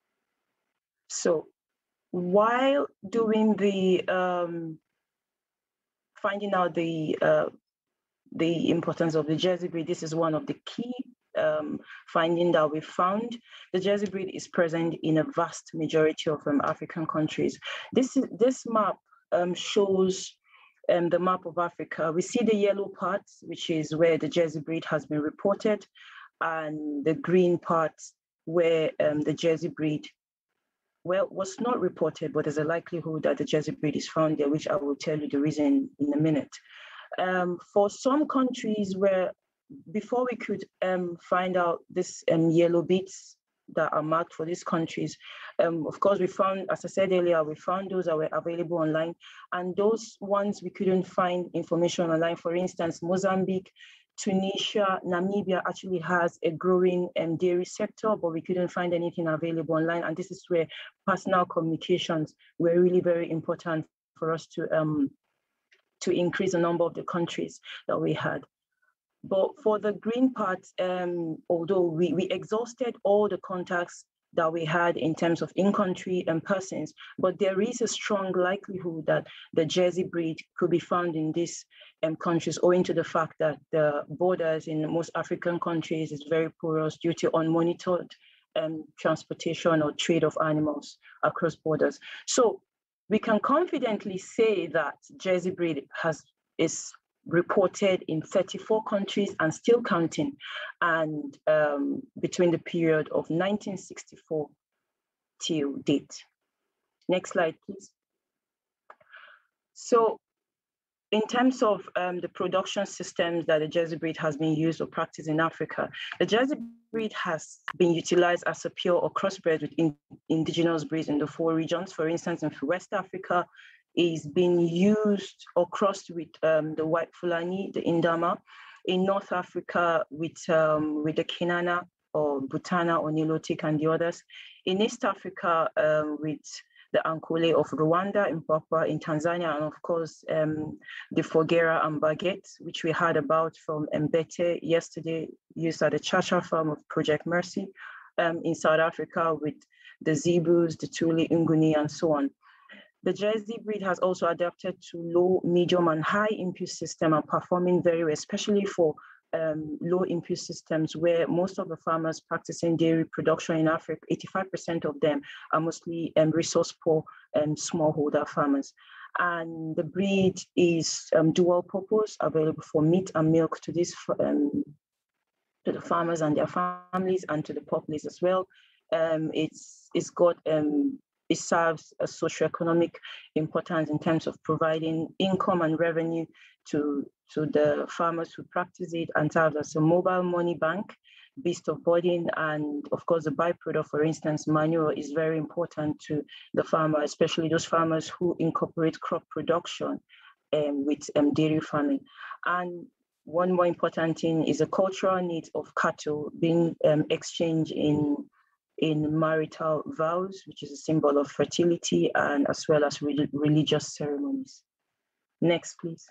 So while doing the, um, finding out the, uh, the importance of the Jersey breed, this is one of the key um, findings that we found. The Jersey breed is present in a vast majority of um, African countries. This, is, this map um, shows um, the map of Africa. We see the yellow parts, which is where the Jersey breed has been reported, and the green parts where um, the Jersey breed, well, was not reported, but there's a likelihood that the Jersey breed is found there, which I will tell you the reason in a minute. Um, for some countries where, before we could um, find out this um, yellow bits that are marked for these countries, um, of course, we found, as I said earlier, we found those that were available online, and those ones we couldn't find information online. For instance, Mozambique, Tunisia, Namibia actually has a growing um, dairy sector, but we couldn't find anything available online. And this is where personal communications were really very important for us to, um, to increase the number of the countries that we had. But for the green part, um, although we, we exhausted all the contacts that we had in terms of in-country and persons, but there is a strong likelihood that the Jersey breed could be found in these um, countries, owing to the fact that the borders in most African countries is very porous due to unmonitored um, transportation or trade of animals across borders. So we can confidently say that Jersey breed has is reported in thirty-four countries and still counting, and um, between the period of nineteen sixty-four till date. Next slide, please. So in terms of um, the production systems that the Jersey breed has been used or practiced in Africa, the Jersey breed has been utilized as a pure or crossbred with in, indigenous breeds in the four regions. For instance, in West Africa, is being used or crossed with um, the white Fulani, the Indama. In North Africa, with, um, with the Kinana or Butana or Nilotic and the others. In East Africa, um, with the Ankole of Rwanda, in Papua, in Tanzania, and of course, um, the Fogera and Baguette, which we heard about from Mbete yesterday, used at the Chacha farm of Project Mercy. Um, in South Africa, with the Zebus, the Tuli, Nguni, and so on. The Jersey breed has also adapted to low, medium, and high input system and performing very well, especially for um, low input systems, where most of the farmers practicing dairy production in Africa, eighty-five percent of them are mostly um, resource poor and smallholder farmers. And the breed is um, dual purpose, available for meat and milk to these um, to the farmers and their families and to the populace as well. Um, it's it's got um, it serves a socioeconomic importance in terms of providing income and revenue to, to the farmers who practice it, and serves as a mobile money bank, beast of burden, and of course the byproduct, for instance, manure is very important to the farmer, especially those farmers who incorporate crop production um, with um, dairy farming. And one more important thing is the cultural needs of cattle being um, exchanged in in marital vows, which is a symbol of fertility, and as well as re religious ceremonies. Next, please.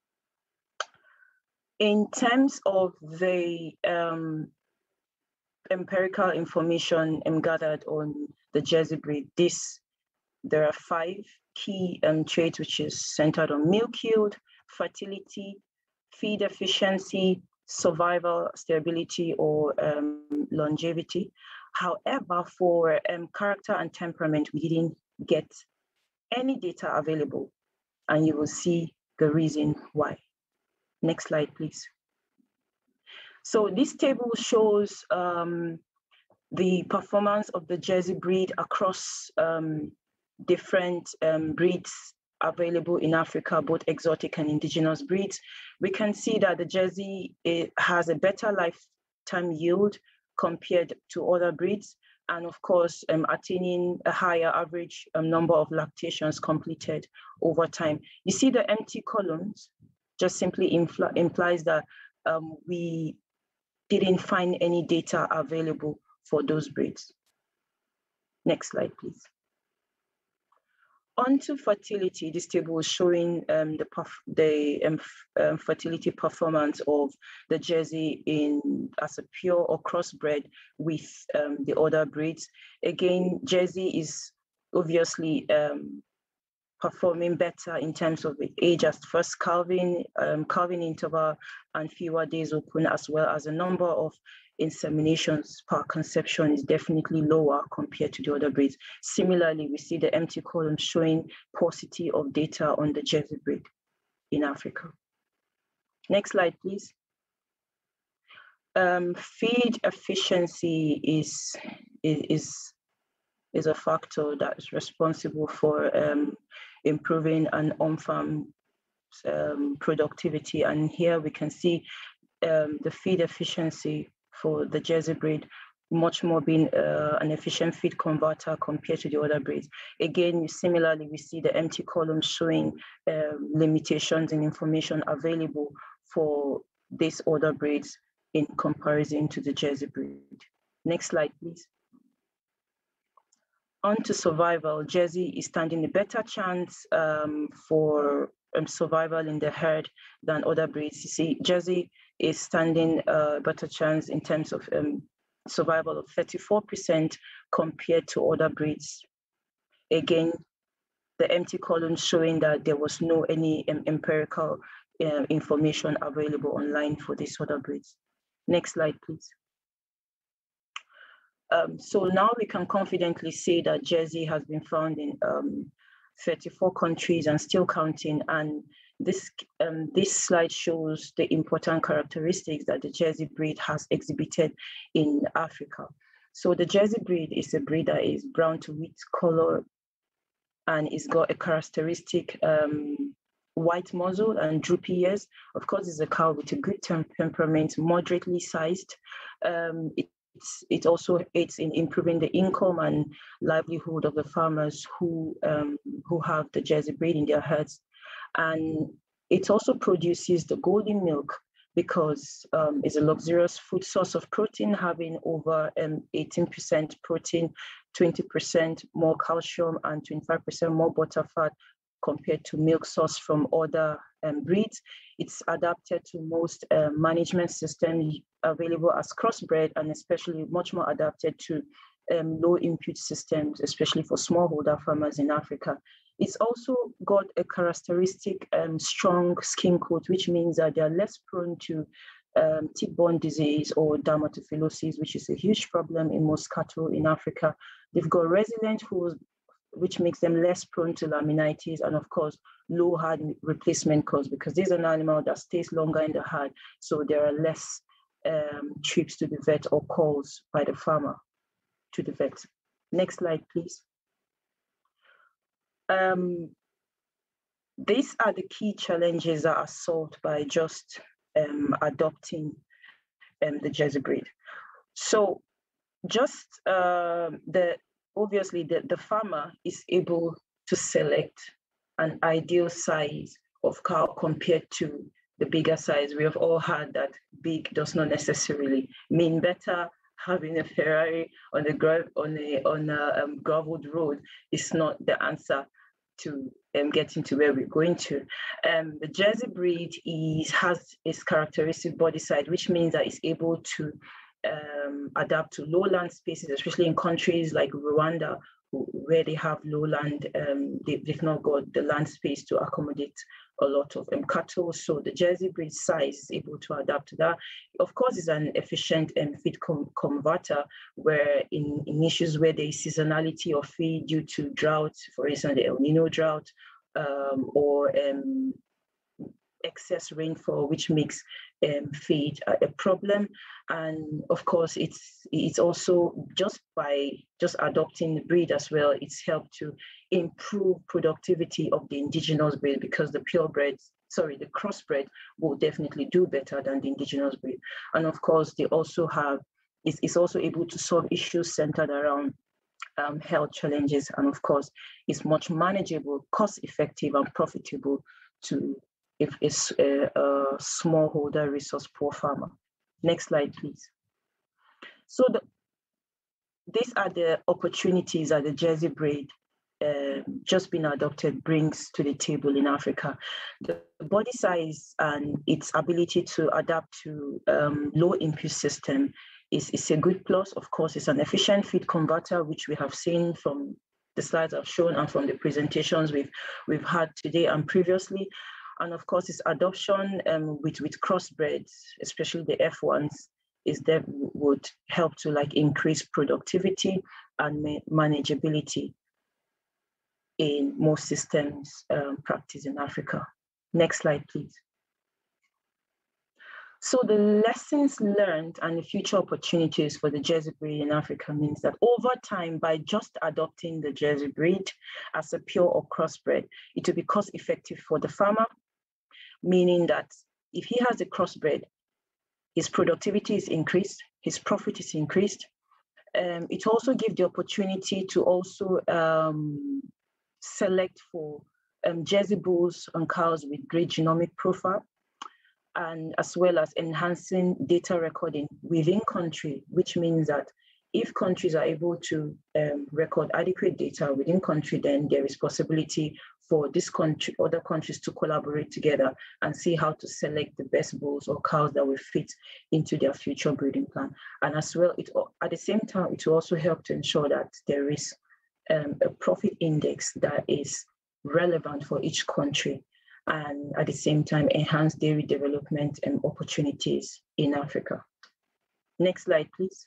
In terms of the um, empirical information um, gathered on the Jersey breed, this, there are five key um, traits which is centered on milk yield, fertility, feed efficiency, survival, stability, or um, longevity. However, for um, character and temperament, we didn't get any data available, and you will see the reason why. Next slide, please. So this table shows um, the performance of the Jersey breed across um, different um, breeds available in Africa, both exotic and indigenous breeds. We can see that the Jersey it has a better lifetime yield compared to other breeds, and of course, um, attaining a higher average um, number of lactations completed over time. You see the empty columns just simply impl implies that um, we didn't find any data available for those breeds. Next slide, please. On to fertility, this table is showing um, the, the um, um, fertility performance of the Jersey in as a pure or crossbred with um, the other breeds. Again, Jersey is obviously um, performing better in terms of the age as first calving, um, calving interval, and fewer days open, as well as the number of inseminations per conception is definitely lower compared to the other breeds. Similarly, we see the empty column showing paucity of data on the Jersey breed in Africa. Next slide, please. Um, feed efficiency is, is, is a factor that is responsible for um, improving an on-farm um, productivity. And here we can see um, the feed efficiency for the Jersey breed much more being uh, an efficient feed converter compared to the other breeds. Again, similarly, we see the empty column showing uh, limitations in information available for these other breeds in comparison to the Jersey breed. Next slide, please. On to survival, Jersey is standing a better chance um, for um, survival in the herd than other breeds. You see, Jersey is standing a better chance in terms of um, survival of thirty-four percent compared to other breeds. Again, the empty column showing that there was no any um, empirical uh, information available online for these other breeds. Next slide, please. Um, so now we can confidently say that Jersey has been found in um, thirty-four countries and still counting. And this, um, this slide shows the important characteristics that the Jersey breed has exhibited in Africa. So the Jersey breed is a breed that is brown to wheat color, and it's got a characteristic um, white muzzle and droopy ears. Of course, it's a cow with a good temperament, moderately sized. Um, it, It's, it also aids in improving the income and livelihood of the farmers who, um, who have the Jersey breed in their herds. And it also produces the golden milk because um, it's a luxurious food source of protein, having over um, eighteen percent protein, twenty percent more calcium, and twenty-five percent more butter fat compared to milk source from other um, breeds. It's adapted to most uh, management systems available as crossbred, and especially much more adapted to um, low input systems, especially for smallholder farmers in Africa. It's also got a characteristic um, strong skin coat, which means that they are less prone to um, tick-borne disease or dermatophillosis, which is a huge problem in most cattle in Africa. They've got resilient hooves, which makes them less prone to laminitis, and of course, low herd replacement costs, because this is an animal that stays longer in the herd, so there are less um, trips to the vet or calls by the farmer to the vet. Next slide, please. Um, these are the key challenges that are solved by just um, adopting um, the Jersey breed. So just uh, the obviously the, the farmer is able to select an ideal size of cow compared to the bigger size. We have all heard that big does not necessarily mean better. Having a Ferrari on a gra on a on a um, graveled road is not the answer to um, getting to where we're going to. Um, the Jersey breed is has its characteristic body size, which means that it's able to um, adapt to lowland spaces, especially in countries like Rwanda, where they have lowland. Um, they, they've not got the land space to accommodate a lot of um, cattle. So the Jersey breed size is able to adapt to that. Of course, it's an efficient um, feed com converter, where in, in issues where there is seasonality of feed due to drought, for instance, the El Nino drought, um, or um, excess rainfall, which makes um, feed a, a problem. And of course, it's it's also just by just adopting the breed as well, it's helped to improve productivity of the indigenous breed, because the purebreds, sorry, the crossbred will definitely do better than the indigenous breed. And of course, they also have, it's, it's also able to solve issues centered around um, health challenges. And of course, it's much manageable, cost effective and profitable to if it's a, a smallholder resource poor farmer. Next slide, please. So the, these are the opportunities that the Jersey breed uh, just been adopted brings to the table in Africa. The body size and its ability to adapt to um, low input system is, is a good plus. Of course, it's an efficient feed converter, which we have seen from the slides I've shown and from the presentations we've, we've had today and previously. And of course, its adoption um, with, with crossbreds, especially the F ones, is that would help to like increase productivity and ma manageability in most systems um, practice in Africa. Next slide, please. So the lessons learned and the future opportunities for the Jersey breed in Africa means that over time, by just adopting the Jersey breed as a pure or crossbred, it will be cost effective for the farmer, meaning that if he has a crossbred, his productivity is increased, his profit is increased. Um, it also gives the opportunity to also um, select for um, Jersey bulls and cows with great genomic profile, and as well as enhancing data recording within country, which means that if countries are able to um, record adequate data within country, then there is possibility for this country, other countries to collaborate together and see how to select the best bulls or cows that will fit into their future breeding plan. And as well, it, at the same time, it will also help to ensure that there is um, a profit index that is relevant for each country, and at the same time, enhance dairy development and opportunities in Africa. Next slide, please.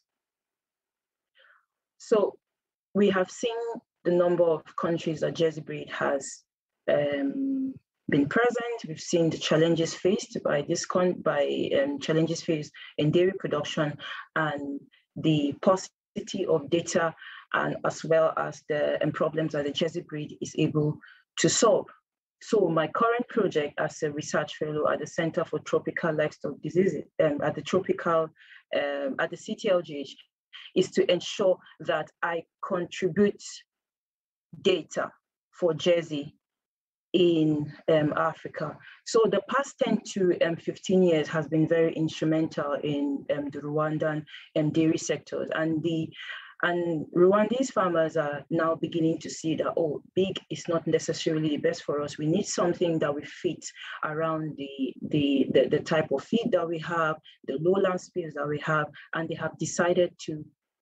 So we have seen the number of countries that Jersey breed has um, been present. We've seen the challenges faced by this con by um, challenges faced in dairy production and the paucity of data, and as well as the um, problems that the Jersey breed is able to solve. So my current project as a research fellow at the Center for Tropical Livestock Diseases um, at the tropical um, at the C T L G H is to ensure that I contribute data for Jersey in um, Africa. So the past ten to fifteen years has been very instrumental in um, the Rwandan um, dairy sectors, and the and Rwandese farmers are now beginning to see that, oh, big is not necessarily the best for us. We need something that will fit around the, the, the, the type of feed that we have, the lowland space that we have, and they have decided to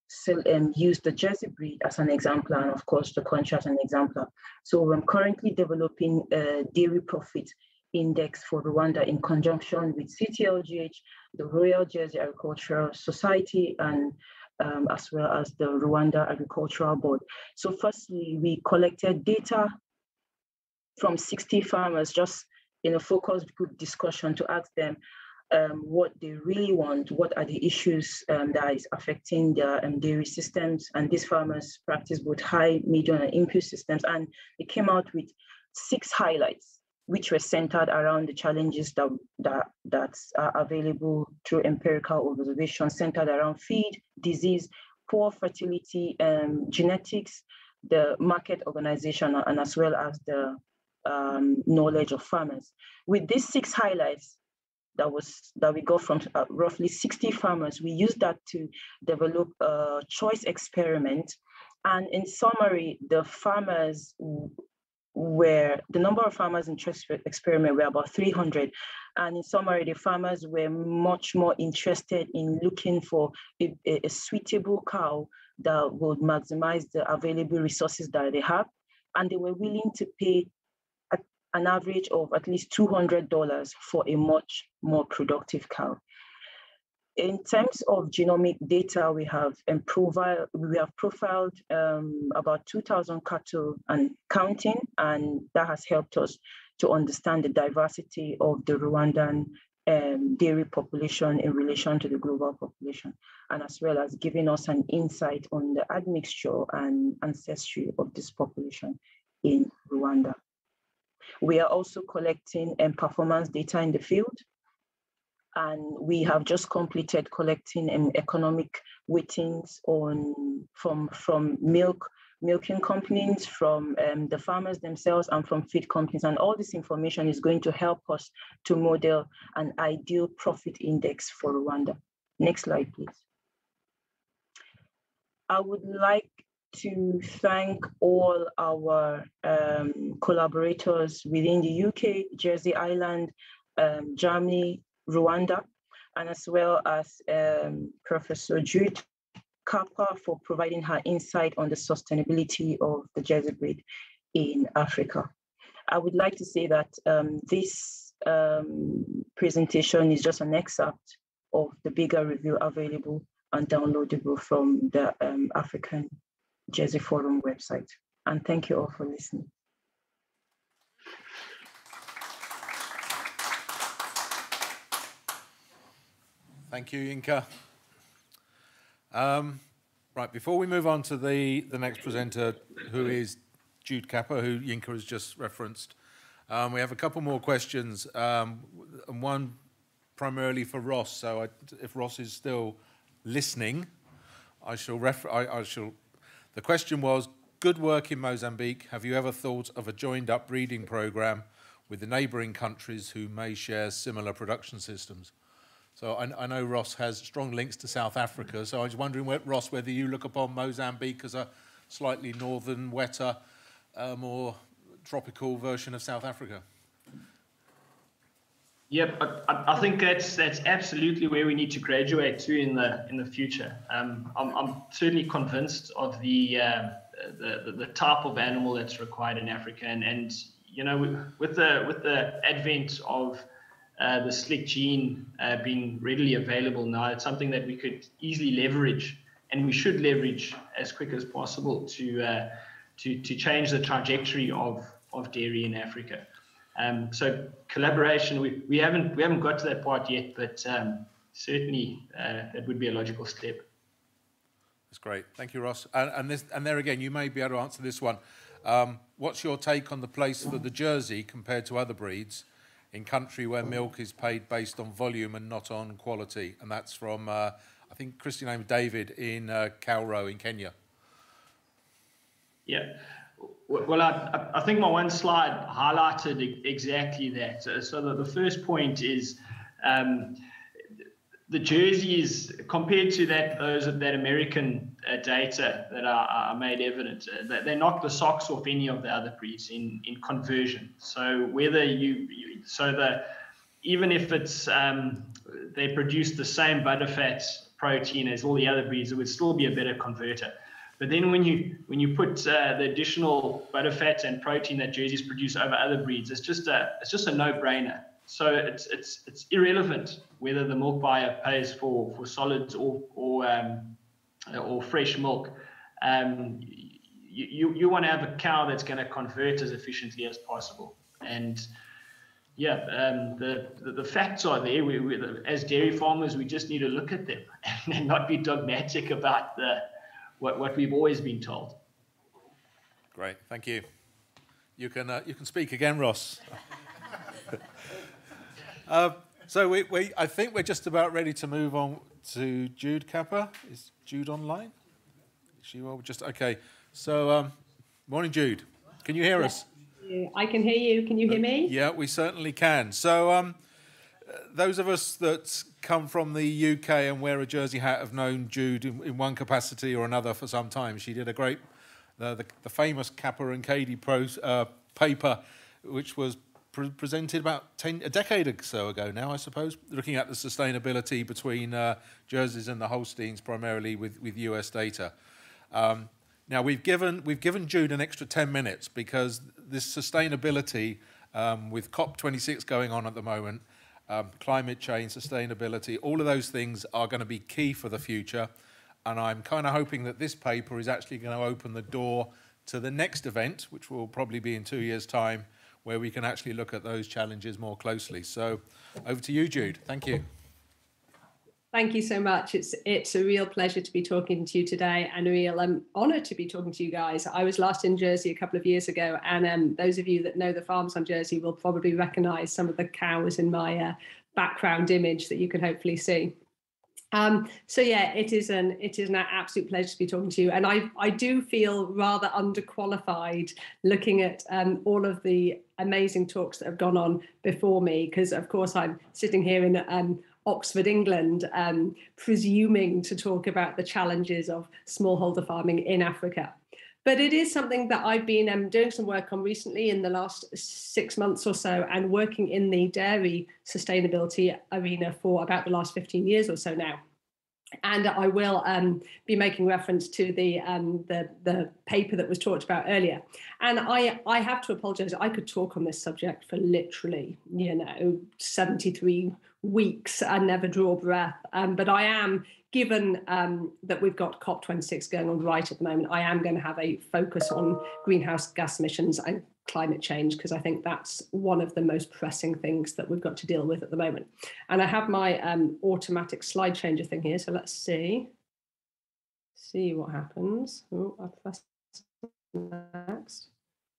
so, um, use the Jersey breed as an example, and of course the country as an example. So I'm currently developing a dairy profit index for Rwanda in conjunction with C T L G H, the Royal Jersey Agricultural Society, and um, as well as the Rwanda Agricultural Board. So firstly, we collected data from sixty farmers, just in a focused group discussion to ask them um, what they really want, what are the issues um, that is affecting their um, dairy systems. And these farmers practice both high, medium, and input systems. And they came out with six highlights, which were centered around the challenges that, that, that are available through empirical observation, centered around feed, disease, poor fertility, um, genetics, the market organization, and as well as the um, knowledge of farmers. With these six highlights that was that we got from uh, roughly sixty farmers, we used that to develop a choice experiment. And in summary, the farmers were, the number of farmers in choice experiment were about three hundred. And in summary, the farmers were much more interested in looking for a, a, a suitable cow that would maximize the available resources that they have. And they were willing to pay an average of at least two hundred dollars for a much more productive cow. In terms of genomic data, we have improved, we have profiled um, about two thousand cattle and counting, and that has helped us to understand the diversity of the Rwandan um, dairy population in relation to the global population, and as well as giving us an insight on the admixture and ancestry of this population in Rwanda. We are also collecting um, performance data in the field, and we have just completed collecting um, economic weightings on from from milk milking companies, from um, the farmers themselves, and from feed companies. And all this information is going to help us to model an ideal profit index for Rwanda. Next slide, please. I would like to thank all our um, collaborators within the U K, Jersey Island, um, Germany, Rwanda, and as well as um, Professor Judith Kappa for providing her insight on the sustainability of the Jersey breed in Africa. I would like to say that um, this um, presentation is just an excerpt of the bigger review available and downloadable from the um, African Jersey Forum website. And thank you all for listening. Thank you, Yinka. Um, right, before we move on to the, the next presenter, who is Jude Kappa, who Yinka has just referenced, um, we have a couple more questions, um, and one primarily for Ross. So I, if Ross is still listening, I shall refer. I, I shall. The question was: good work in Mozambique. Have you ever thought of a joined-up breeding program with the neighbouring countries who may share similar production systems? So I, I know Ross has strong links to South Africa. So I was wondering, Ross, whether you look upon Mozambique as a slightly northern, wetter, uh, more tropical version of South Africa. Yep, I, I think that's that's absolutely where we need to graduate to in the in the future. Um, I'm, I'm certainly convinced of the, uh, the the type of animal that's required in Africa, and and you know with the with the advent of uh, the slick gene uh, being readily available now, it's something that we could easily leverage, and we should leverage as quick as possible to uh, to to change the trajectory of of dairy in Africa. Um, so collaboration, we, we haven't we haven't got to that part yet, but um, certainly uh, that would be a logical step. That's great, thank you, Ross. And, and this and there again, you may be able to answer this one. Um, what's your take on the place for the Jersey compared to other breeds in country where milk is paid based on volume and not on quality? And that's from uh, I think Christian name David in uh, Calro in Kenya. Yeah. Well, I, I think my one slide highlighted exactly that. So, so the, the first point is um, the jerseys, compared to that, those of that American uh, data that are, are made evident, uh, that they knock the socks off any of the other breeds in, in conversion. So whether you, you so the even if it's um, they produce the same butterfat protein as all the other breeds, it would still be a better converter. But then when you when you put uh, the additional butterfat and protein that Jerseys produce over other breeds, it's just a it's just a no-brainer. So it's it's it's irrelevant whether the milk buyer pays for for solids or or um, or fresh milk. Um, you you, you want to have a cow that's going to convert as efficiently as possible. And yeah, um, the, the the facts are there. We, we as dairy farmers, we just need to look at them and not be dogmatic about the what what we've always been told. Great, thank you. You can uh, you can speak again, Ross. uh, so we, we I think we're just about ready to move on to Jude Capper. Is Jude online? Is she well? Just okay. So um, morning, Jude. Can you hear us? I can hear you. Can you hear me? Yeah, we certainly can. So um, those of us that come from the U K and wear a Jersey hat have known Jude in, in one capacity or another for some time. She did a great, uh, the, the famous Capper and Cady pro, uh, paper, which was pre presented about ten, a decade or so ago now, I suppose, looking at the sustainability between uh, Jerseys and the Holsteins, primarily with, with U S data. Um, Now, we've given, we've given Jude an extra ten minutes because this sustainability, um, with COP twenty-six going on at the moment, um, climate change, sustainability, all of those things are going to be key for the future. And I'm kind of hoping that this paper is actually going to open the door to the next event, which will probably be in two years' time, where we can actually look at those challenges more closely. So over to you, Jude. Thank you. Thank you so much. It's it's a real pleasure to be talking to you today, and a real um, honour to be talking to you guys. I was last in Jersey a couple of years ago, and um, those of you that know the farms on Jersey will probably recognise some of the cows in my uh, background image that you can hopefully see. Um, so yeah, it is an it is an absolute pleasure to be talking to you, and I I do feel rather underqualified looking at um, all of the amazing talks that have gone on before me, because of course I'm sitting here in um, Oxford, England, um, presuming to talk about the challenges of smallholder farming in Africa. But it is something that I've been um, doing some work on recently in the last six months or so, and working in the dairy sustainability arena for about the last fifteen years or so now. And I will um, be making reference to the, um, the the paper that was talked about earlier. And I, I have to apologise. I could talk on this subject for literally, you know, seventy-three weeks and never draw breath. Um, but I am, given um, that we've got COP twenty-six going on right at the moment, I am going to have a focus on greenhouse gas emissions and climate change, because I think that's one of the most pressing things that we've got to deal with at the moment. And I have my um, automatic slide changer thing here, so let's see, see what happens. Oh, I'll press next.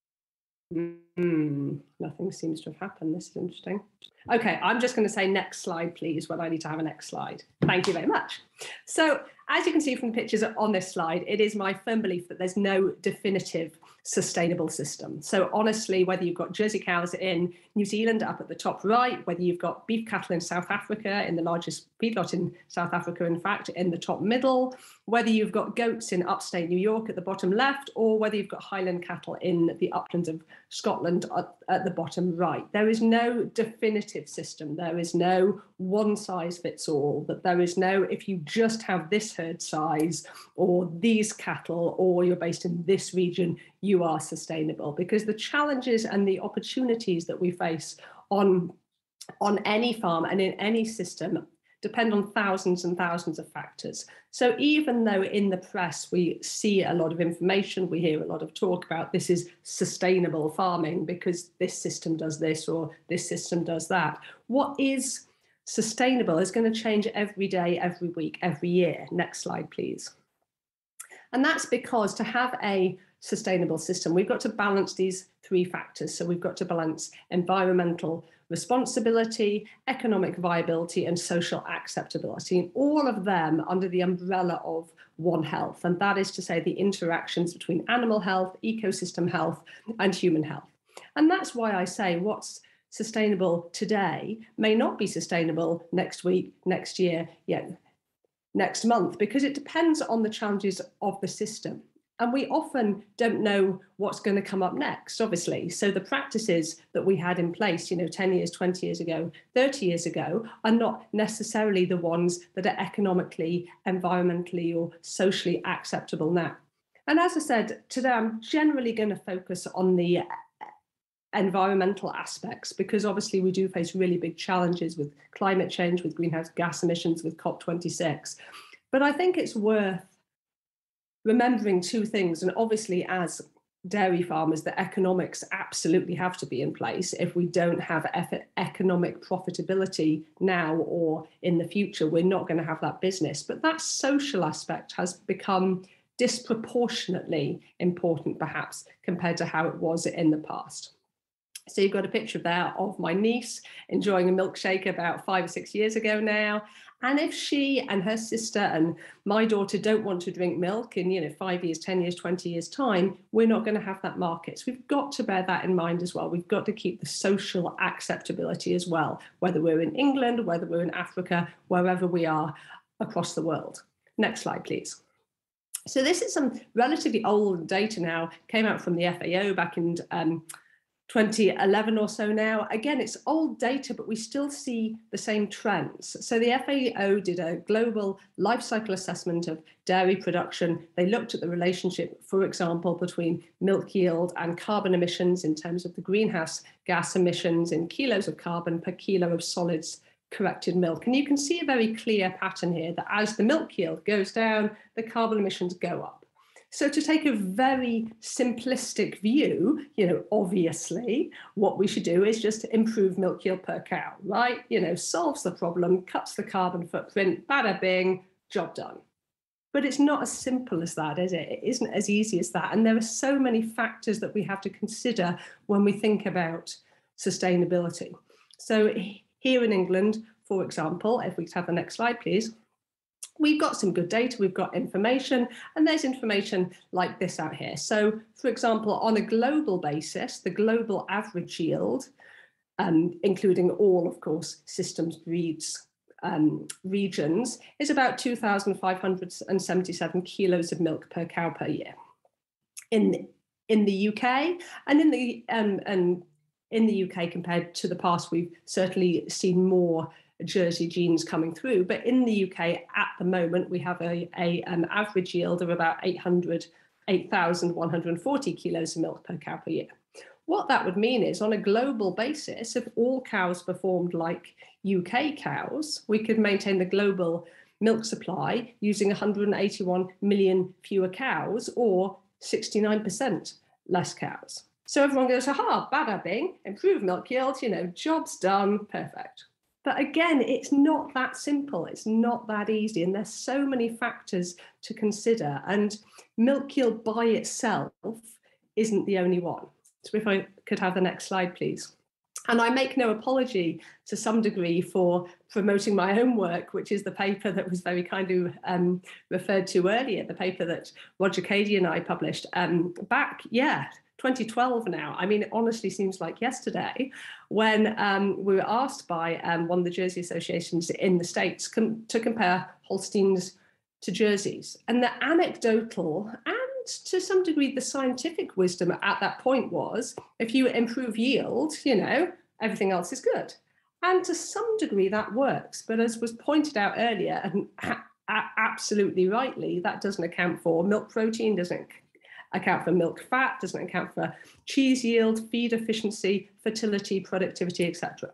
Mm, nothing seems to have happened. This is interesting. Okay, I'm just going to say next slide, please, when I need to have a next slide. Thank you very much. So, as you can see from the pictures on this slide, it is my firm belief that there's no definitive sustainable system. So honestly, whether you've got Jersey cows in New Zealand up at the top right, whether you've got beef cattle in South Africa, in the largest feedlot in South Africa, in fact, in the top middle, whether you've got goats in upstate New York at the bottom left, or whether you've got Highland cattle in the uplands of Scotland at, at the bottom right. There is no definitive system. There is no one size fits all, that there is no, if you just have this herd size or these cattle, or you're based in this region, you are sustainable. Because the challenges and the opportunities that we face on, on any farm and in any system depend on thousands and thousands of factors. So even though in the press we see a lot of information, we hear a lot of talk about this is sustainable farming because this system does this or this system does that, what is sustainable is going to change every day, every week, every year. Next slide, please. And that's because to have a sustainable system, we've got to balance these three factors. So we've got to balance environmental responsibility, economic viability, and social acceptability, and all of them under the umbrella of One Health. And that is to say the interactions between animal health, ecosystem health, and human health. And that's why I say what's sustainable today may not be sustainable next week, next year, yeah, next month, because it depends on the challenges of the system. And we often don't know what's going to come up next, obviously. So the practices that we had in place, you know, ten years, twenty years ago, thirty years ago, are not necessarily the ones that are economically, environmentally, or socially acceptable now. And as I said, today I'm generally going to focus on the environmental aspects, because obviously we do face really big challenges with climate change, with greenhouse gas emissions, with COP twenty-six. But I think it's worth remembering two things. And obviously, as dairy farmers, the economics absolutely have to be in place. If we don't have economic profitability now or in the future, we're not going to have that business. But that social aspect has become disproportionately important, perhaps, compared to how it was in the past. So you've got a picture there of my niece enjoying a milkshake about five or six years ago now. And if she and her sister and my daughter don't want to drink milk in, you know, five years, ten years, twenty years time, we're not going to have that market. So we've got to bear that in mind as well. We've got to keep the social acceptability as well, whether we're in England, whether we're in Africa, wherever we are across the world. Next slide, please. So this is some relatively old data now, came out from the F A O back in um, twenty eleven or so now. Again, it's old data, but we still see the same trends. So the F A O did a global life cycle assessment of dairy production. They looked at the relationship, for example, between milk yield and carbon emissions in terms of the greenhouse gas emissions in kilos of carbon per kilo of solids corrected milk. And you can see a very clear pattern here that as the milk yield goes down, the carbon emissions go up. So to take a very simplistic view, you know, obviously what we should do is just improve milk yield per cow, right? You know, solves the problem, cuts the carbon footprint, bada bing, job done. But it's not as simple as that, is it? It isn't as easy as that. And there are so many factors that we have to consider when we think about sustainability. So here in England, for example, if we could have the next slide, please. We've got some good data, we've got information, and there's information like this out here. So, for example, on a global basis, the global average yield, um, including all, of course, systems, breeds, um, regions, is about two thousand five hundred seventy-seven kilos of milk per cow per year. In, in the U K, and in the, um, and in the U K compared to the past, we've certainly seen more Jersey genes coming through, but in the U K at the moment we have a, a an average yield of about eight thousand one hundred forty kilos of milk per cow per year. What that would mean is, on a global basis, if all cows performed like U K cows, we could maintain the global milk supply using one hundred eighty-one million fewer cows, or sixty-nine percent less cows. So everyone goes, aha, bada bing, improve milk yield, you know, job's done, perfect. But again, it's not that simple. It's not that easy. And there's so many factors to consider. And milk yield by itself isn't the only one. So if I could have the next slide, please. And I make no apology to some degree for promoting my own work, which is the paper that was very kindly um, referred to earlier, the paper that Roger Cady and I published um, back, yeah, twenty twelve now. I mean, it honestly seems like yesterday, when um, we were asked by um, one of the Jersey associations in the States com to compare Holsteins to Jerseys. And the anecdotal and to some degree the scientific wisdom at that point was, if you improve yield, you know, everything else is good. And to some degree that works. But as was pointed out earlier, and absolutely rightly, that doesn't account for milk protein, doesn't account for milk fat, doesn't account for cheese yield, feed efficiency, fertility, productivity, et cetera.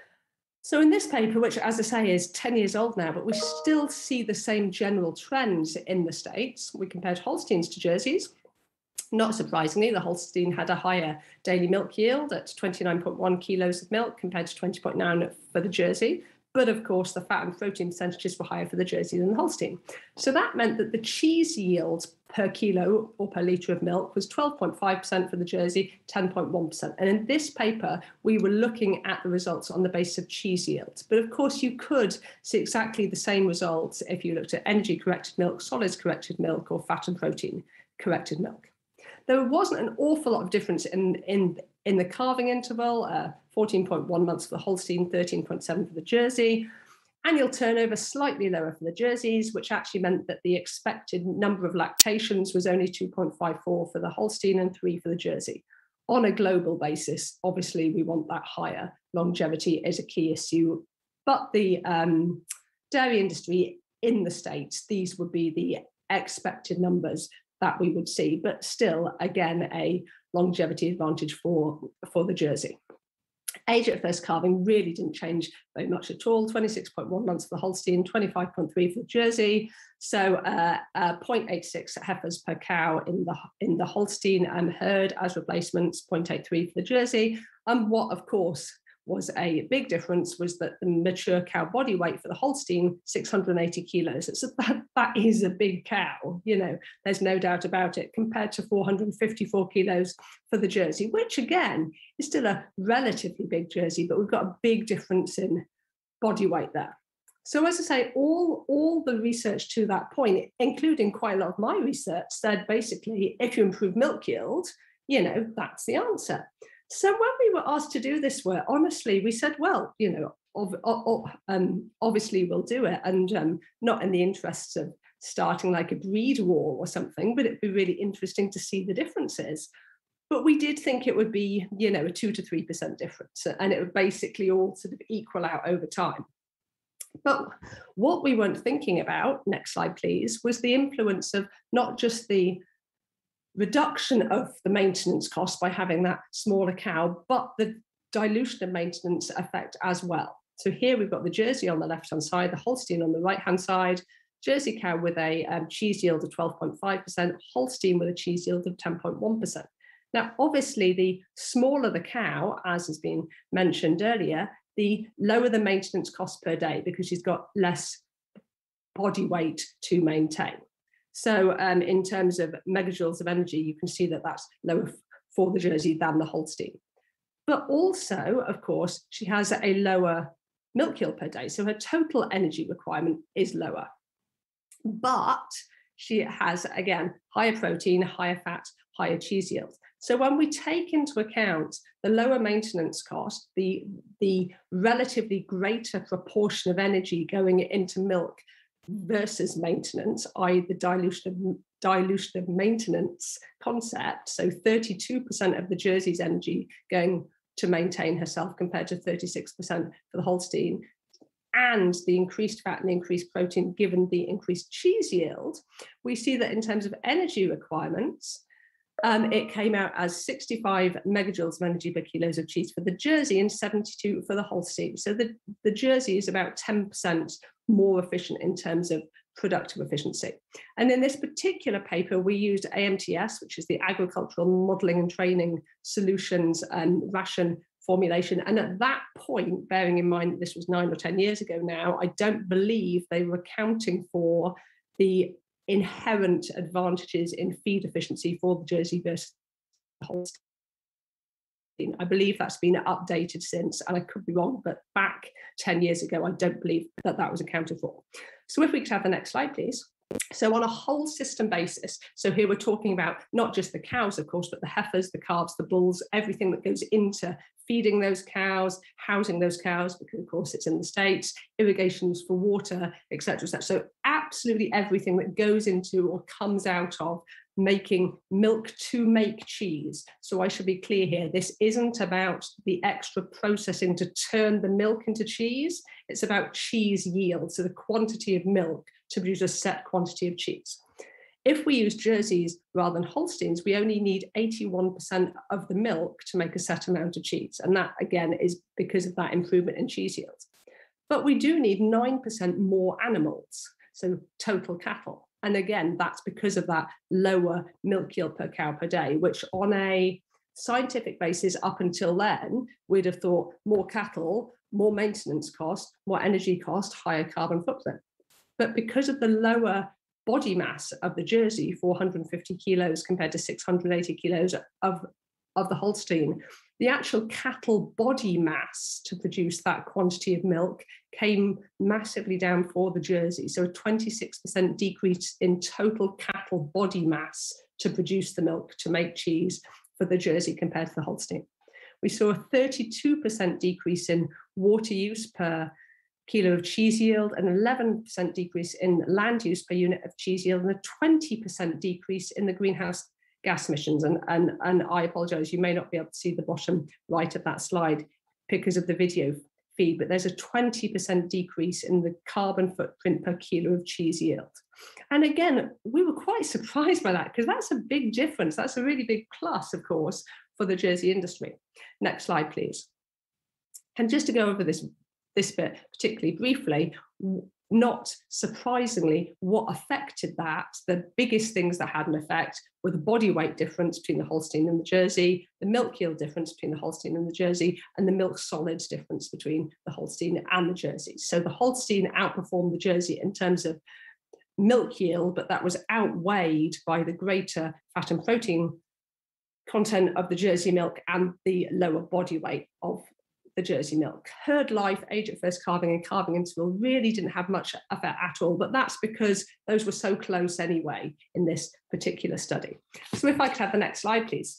So in this paper, which, as I say, is ten years old now, but we still see the same general trends in the States. We compared Holsteins to Jerseys. Not surprisingly, the Holstein had a higher daily milk yield at twenty-nine point one kilos of milk compared to twenty point nine for the Jersey. But of course, the fat and protein percentages were higher for the Jersey than the Holstein. So that meant that the cheese yield per kilo or per litre of milk was twelve point five percent for the Jersey, ten point one percent. And in this paper, we were looking at the results on the basis of cheese yields. But of course, you could see exactly the same results if you looked at energy-corrected milk, solids-corrected milk, or fat and protein-corrected milk. There wasn't an awful lot of difference in, in, in the calving interval, uh, fourteen point one months for the Holstein, thirteen point seven for the Jersey. Annual turnover slightly lower for the Jerseys, which actually meant that the expected number of lactations was only two point five four for the Holstein and three for the Jersey. On a global basis, obviously, we want that higher. Longevity is a key issue. But the um, dairy industry in the States, these would be the expected numbers that we would see. But still, again, a longevity advantage for, for the Jersey. Age at first calving really didn't change very much at all. twenty-six point one months for the Holstein, twenty-five point three for the Jersey. So uh, uh, zero point eight six heifers per cow in the in the Holstein and herd as replacements, zero point eight three for the Jersey. And what, of course, was a big difference was that the mature cow body weight for the Holstein, six hundred eighty kilos. So that, that is a big cow, you know, there's no doubt about it, compared to four hundred fifty-four kilos for the Jersey, which again is still a relatively big Jersey, but we've got a big difference in body weight there. So as I say, all, all the research to that point, including quite a lot of my research, said basically, if you improve milk yield, you know, that's the answer. So when we were asked to do this work, honestly, we said, well, you know, ov ov um, obviously we'll do it, and um, not in the interests of starting like a breed war or something, but it'd be really interesting to see the differences. But we did think it would be, you know, a two to three percent difference, and it would basically all sort of equal out over time. But what we weren't thinking about, next slide please, was the influence of not just the reduction of the maintenance cost by having that smaller cow, but the dilution of maintenance effect as well. So here we've got the Jersey on the left-hand side, the Holstein on the right-hand side, Jersey cow with a um, cheese yield of twelve point five percent, Holstein with a cheese yield of ten point one percent. Now, obviously, the smaller the cow, as has been mentioned earlier, the lower the maintenance cost per day because she's got less body weight to maintain. So um, in terms of megajoules of energy, you can see that that's lower for the Jersey than the Holstein. But also, of course, she has a lower milk yield per day. So her total energy requirement is lower. But she has, again, higher protein, higher fat, higher cheese yield. So when we take into account the lower maintenance cost, the, the relatively greater proportion of energy going into milk versus maintenance, that is the dilution of, dilution of maintenance concept, so thirty-two percent of the Jersey's energy going to maintain herself compared to thirty-six percent for the Holstein, and the increased fat and the increased protein given the increased cheese yield, we see that in terms of energy requirements, um, it came out as sixty-five megajoules of energy per kilos of cheese for the Jersey and seventy-two for the Holstein. So the, the Jersey is about ten percent more efficient in terms of productive efficiency. And in this particular paper, we used A M T S, which is the Agricultural Modelling and Training Solutions and Ration Formulation. And at that point, bearing in mind that this was nine or ten years ago now, I don't believe they were accounting for the inherent advantages in feed efficiency for the Jersey versus the Holstein. I believe that's been updated since, and I could be wrong, but back ten years ago, I don't believe that that was accounted for. So if we could have the next slide, please. So on a whole system basis, so here we're talking about not just the cows, of course, but the heifers, the calves, the bulls, everything that goes into feeding those cows, housing those cows, because of course it's in the States, irrigations for water, et cetera, et cetera. So absolutely everything that goes into or comes out of making milk to make cheese. So I should be clear here, this isn't about the extra processing to turn the milk into cheese, it's about cheese yield, so the quantity of milk to produce a set quantity of cheese. If we use Jerseys rather than Holsteins, we only need eighty-one percent of the milk to make a set amount of cheese. And that, again, is because of that improvement in cheese yields. But we do need nine percent more animals, so total cattle. And again, that's because of that lower milk yield per cow per day, which on a scientific basis up until then, we'd have thought more cattle, more maintenance cost, more energy cost, higher carbon footprint. But because of the lower body mass of the Jersey, four hundred fifty kilos compared to six hundred eighty kilos of, of the Holstein, the actual cattle body mass to produce that quantity of milk came massively down for the Jersey. So a twenty-six percent decrease in total cattle body mass to produce the milk to make cheese for the Jersey compared to the Holstein. We saw a thirty-two percent decrease in water use per kilo of cheese yield, an eleven percent decrease in land use per unit of cheese yield, and a twenty percent decrease in the greenhouse gas emissions. And, and, and I apologize, you may not be able to see the bottom right of that slide because of the video feed, but there's a twenty percent decrease in the carbon footprint per kilo of cheese yield. And again, we were quite surprised by that because that's a big difference. That's a really big plus, of course, for the Jersey industry. Next slide, please. And just to go over this, this bit particularly briefly, not surprisingly, what affected that, the biggest things that had an effect were the body weight difference between the Holstein and the Jersey, the milk yield difference between the Holstein and the Jersey, and the milk solids difference between the Holstein and the Jersey. So the Holstein outperformed the Jersey in terms of milk yield, but that was outweighed by the greater fat and protein content of the Jersey milk and the lower body weight of the Jersey milk. Herd life, age at first calving, and calving interval really didn't have much effect at all, but that's because those were so close anyway in this particular study. So if I could have the next slide, please.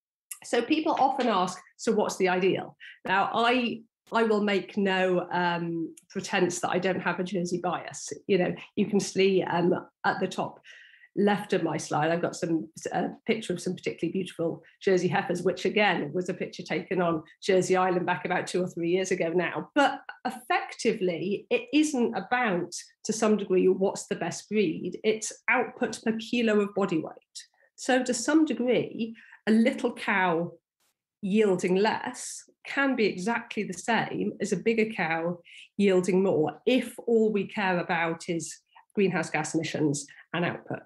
So people often ask, so what's the ideal? Now, I I will make no um, pretense that I don't have a Jersey bias. You know, you can see um, at the top left of my slide, I've got some a picture of some particularly beautiful Jersey heifers, which again was a picture taken on Jersey Island back about two or three years ago now. But effectively, it isn't about, to some degree, what's the best breed. It's output per kilo of body weight. So to some degree, a little cow yielding less can be exactly the same as a bigger cow yielding more if all we care about is greenhouse gas emissions and output.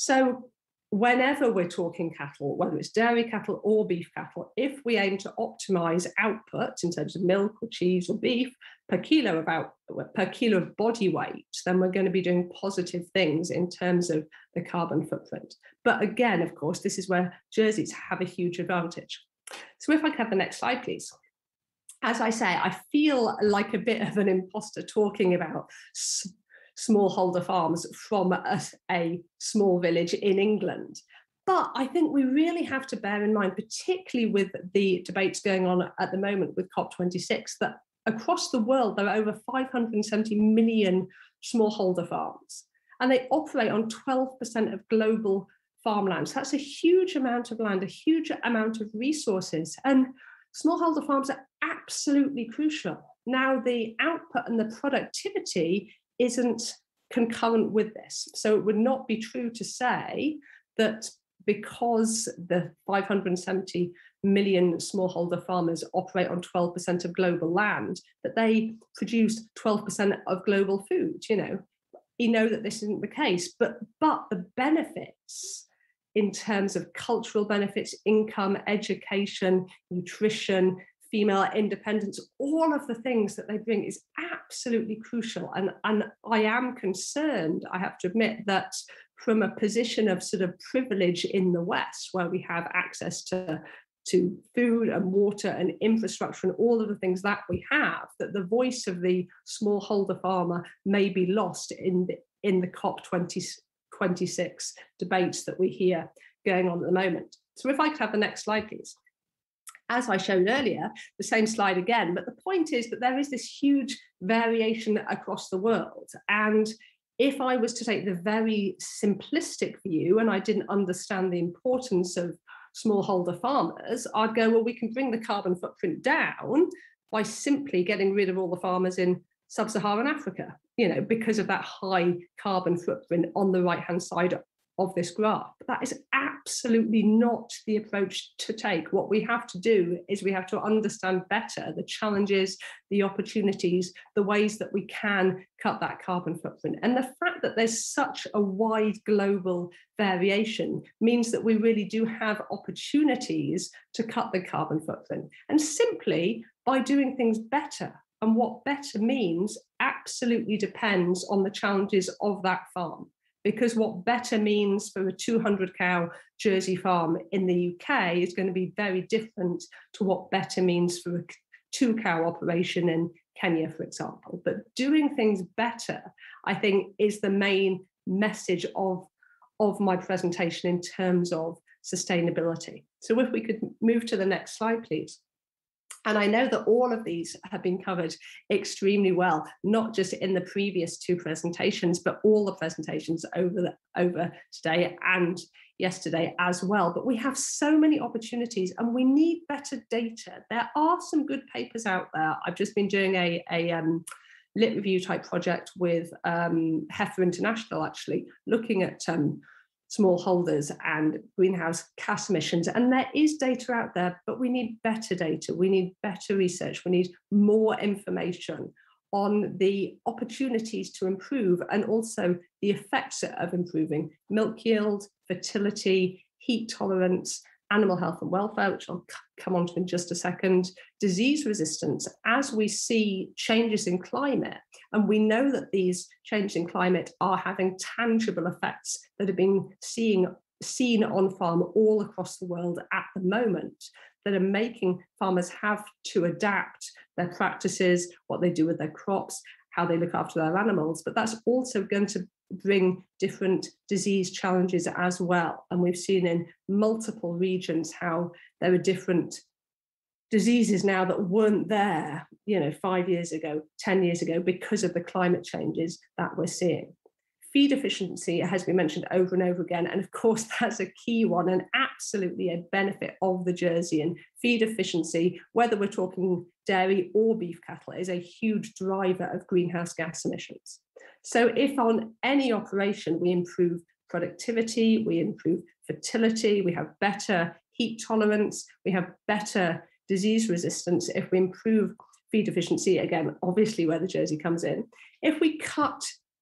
So whenever we're talking cattle, whether it's dairy cattle or beef cattle, if we aim to optimize output in terms of milk or cheese or beef per kilo of out, per kilo of body weight, then we're going to be doing positive things in terms of the carbon footprint. But again, of course, this is where Jerseys have a huge advantage. So if I could have the next slide, please. As I say, I feel like a bit of an imposter talking about smallholder farms from a, a small village in England. But I think we really have to bear in mind, particularly with the debates going on at the moment with COP twenty-six, that across the world, there are over five hundred seventy million smallholder farms, and they operate on twelve percent of global farmland. So that's a huge amount of land, a huge amount of resources. And smallholder farms are absolutely crucial. Now, the output and the productivity isn't concurrent with this. So it would not be true to say that because the five hundred seventy million smallholder farmers operate on twelve percent of global land, that they produce twelve percent of global food. You know, you know that this isn't the case, but, but the benefits in terms of cultural benefits, income, education, nutrition, female independence, all of the things that they bring is absolutely crucial. And, and I am concerned, I have to admit, that from a position of sort of privilege in the West, where we have access to, to food and water and infrastructure and all of the things that we have, that the voice of the smallholder farmer may be lost in the, in the COP twenty-six debates that we hear going on at the moment. So if I could have the next slide, please. As I showed earlier, the same slide again, but the point is that there is this huge variation across the world. And if I was to take the very simplistic view and I didn't understand the importance of smallholder farmers, I'd go, well, we can bring the carbon footprint down by simply getting rid of all the farmers in sub-Saharan Africa, you know, because of that high carbon footprint on the right-hand side of this graph. But that is absolutely not the approach to take. What we have to do is we have to understand better the challenges, the opportunities, the ways that we can cut that carbon footprint. And the fact that there's such a wide global variation means that we really do have opportunities to cut the carbon footprint. And simply by doing things better. And what better means absolutely depends on the challenges of that farm. Because what better means for a two hundred cow Jersey farm in the U K is going to be very different to what better means for a two cow operation in Kenya, for example. But doing things better, I think, is the main message of, of my presentation in terms of sustainability. So if we could move to the next slide, please. And I know that all of these have been covered extremely well, not just in the previous two presentations, but all the presentations over, the, over today and yesterday as well. But we have so many opportunities and we need better data. There are some good papers out there. I've just been doing a, a um, lit review type project with um, Heifer International, actually, looking at um, smallholders and greenhouse gas emissions. And there is data out there, but we need better data. We need better research. We need more information on the opportunities to improve and also the effects of improving milk yield, fertility, heat tolerance, animal health and welfare, which I'll come on to in just a second, disease resistance, as we see changes in climate. And we know that these changes in climate are having tangible effects that are being seen, seen on farm all across the world at the moment, that are making farmers have to adapt their practices, what they do with their crops, how they look after their animals. But that's also going to bring different disease challenges as well. And we've seen in multiple regions how there are different diseases now that weren't there, you know, five years ago, ten years ago, because of the climate changes that we're seeing. Feed efficiency has been mentioned over and over again. And of course, that's a key one and absolutely a benefit of the Jersey. And feed efficiency, whether we're talking dairy or beef cattle, is a huge driver of greenhouse gas emissions. So if on any operation we improve productivity, we improve fertility, we have better heat tolerance, we have better disease resistance, if we improve feed efficiency, again, obviously where the Jersey comes in, if we cut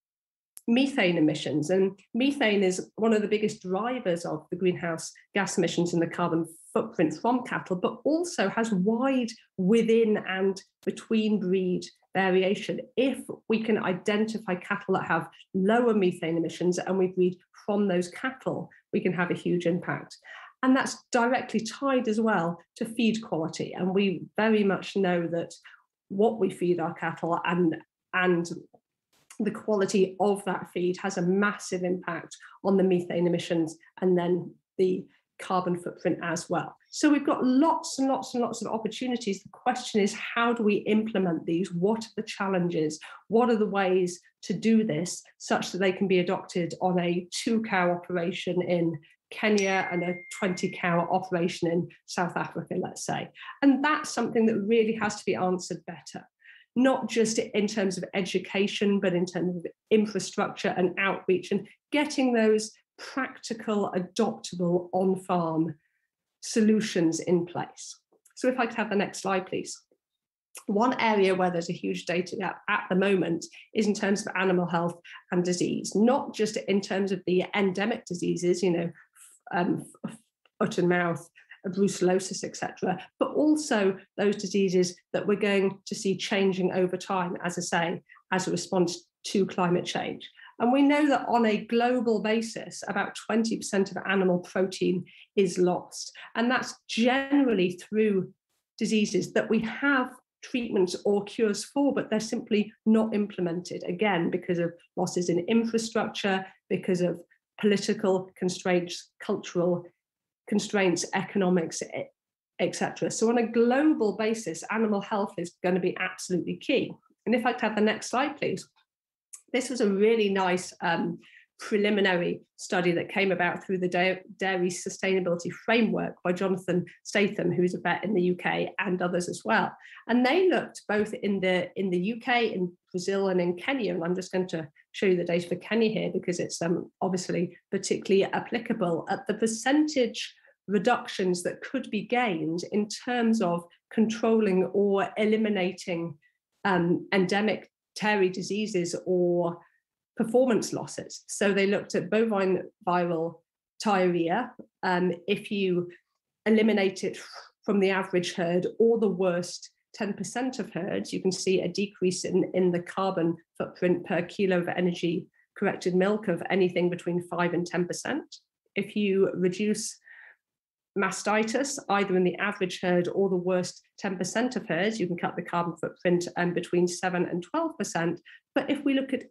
methane emissions, and methane is one of the biggest drivers of the greenhouse gas emissions and the carbon footprint from cattle, but also has wide within and between breed variation. If we can identify cattle that have lower methane emissions and we breed from those cattle, we can have a huge impact. And that's directly tied as well to feed quality. And we very much know that what we feed our cattle and, and the quality of that feed has a massive impact on the methane emissions and then the carbon footprint as well. So we've got lots and lots and lots of opportunities. The question is, how do we implement these? What are the challenges? What are the ways to do this such that they can be adopted on a two cow operation in Kenya and a twenty cow operation in South Africa, let's say? And that's something that really has to be answered better, not just in terms of education, but in terms of infrastructure and outreach and getting those practical, adoptable on-farm solutions in place. So if I could have the next slide, please. One area where there's a huge data gap at the moment is in terms of animal health and disease, not just in terms of the endemic diseases, you know, um, foot and mouth, brucellosis, et cetera, but also those diseases that we're going to see changing over time, as I say, as a response to climate change. And we know that on a global basis, about twenty percent of animal protein is lost. And that's generally through diseases that we have treatments or cures for, but they're simply not implemented, again, because of losses in infrastructure, because of political constraints, cultural constraints, economics, et cetera. So on a global basis, animal health is going to be absolutely key. And if I could have the next slide, please. This was a really nice um, preliminary study that came about through the Dairy Sustainability Framework by Jonathan Statham, who's a vet in the U K, and others as well. And they looked both in the, in the U K, in Brazil, and in Kenya. And I'm just going to show you the data for Kenya here because it's um, obviously particularly applicable at the percentage reductions that could be gained in terms of controlling or eliminating um, endemic dairy diseases or performance losses. So they looked at bovine viral diarrhea. Um, if you eliminate it from the average herd or the worst ten percent of herds, you can see a decrease in, in the carbon footprint per kilo of energy corrected milk of anything between five and ten percent. If you reduce mastitis, either in the average herd or the worst ten percent of herds, you can cut the carbon footprint um, between seven and twelve percent. But if we look at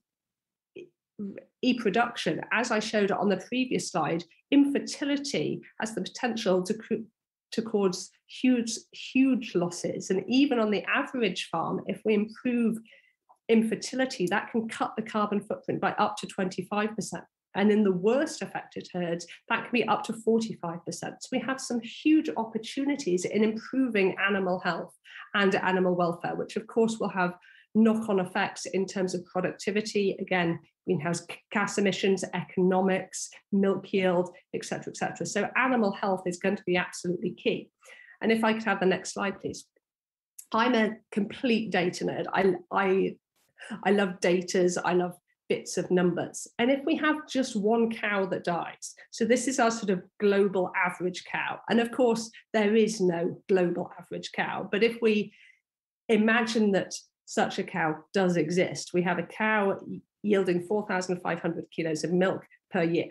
e-production, as I showed on the previous slide, infertility has the potential to, to cause huge, huge losses. And even on the average farm, if we improve infertility, that can cut the carbon footprint by up to twenty-five percent. And in the worst affected herds, that can be up to forty-five percent. So we have some huge opportunities in improving animal health and animal welfare, which of course will have knock-on effects in terms of productivity, again, greenhouse gas emissions, economics, milk yield, et cetera, et cetera. So animal health is going to be absolutely key. And if I could have the next slide, please. I'm a complete data nerd. I, I, I love datas, I love bits of numbers. And if we have just one cow that dies, so this is our sort of global average cow. And of course, there is no global average cow, but if we imagine that such a cow does exist, we have a cow yielding four thousand five hundred kilos of milk per year.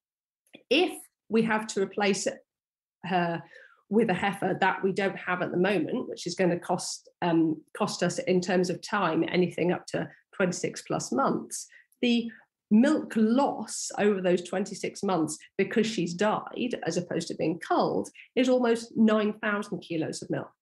If we have to replace her with a heifer that we don't have at the moment, which is going to cost um, cost us in terms of time anything up to twenty-six plus months, the milk loss over those twenty-six months because she's died as opposed to being culled is almost nine thousand kilos of milk.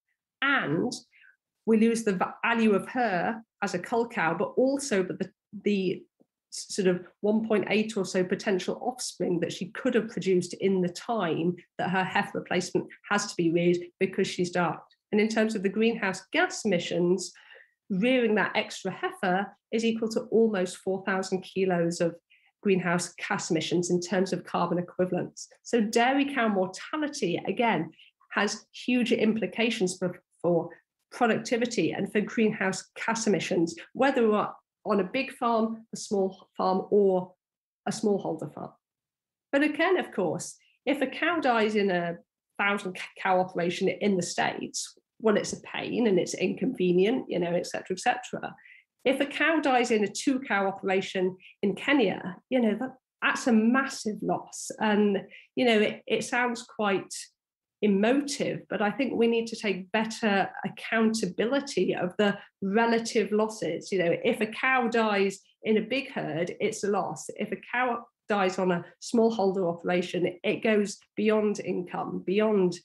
And we lose the value of her as a cull cow, but also the, the sort of one point eight or so potential offspring that she could have produced in the time that her heifer replacement has to be reared because she's died. And in terms of the greenhouse gas emissions, rearing that extra heifer is equal to almost four thousand kilos of greenhouse gas emissions in terms of carbon equivalents. So dairy cow mortality, again, has huge implications for, for productivity and for greenhouse gas emissions, whether we're on a big farm, a small farm, or a smallholder farm. But again, of course, if a cow dies in a thousand cow operation in the States, well, it's a pain and it's inconvenient, you know, et cetera, et cetera. If a cow dies in a two cow operation in Kenya, you know, that, that's a massive loss. And, you know, it, it sounds quite emotive, but I think we need to take better accountability of the relative losses. You know, if a cow dies in a big herd, it's a loss. If a cow dies on a smallholder operation, it goes beyond income, beyond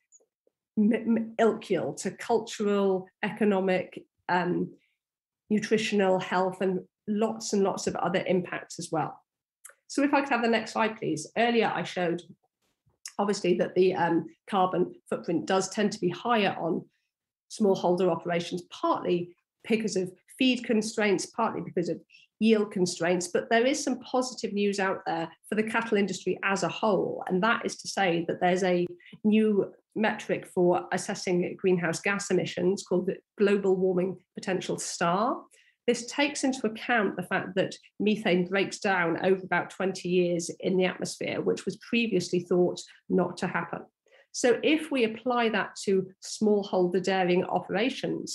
milk yield to cultural, economic, um, nutritional, health, and lots and lots of other impacts as well. So if I could have the next slide, please. Earlier I showed obviously that the um, carbon footprint does tend to be higher on smallholder operations, partly because of feed constraints, partly because of yield constraints, but there is some positive news out there for the cattle industry as a whole, and that is to say that there's a new metric for assessing greenhouse gas emissions called the Global Warming Potential Star. This takes into account the fact that methane breaks down over about twenty years in the atmosphere, which was previously thought not to happen. So if we apply that to smallholder dairying operations,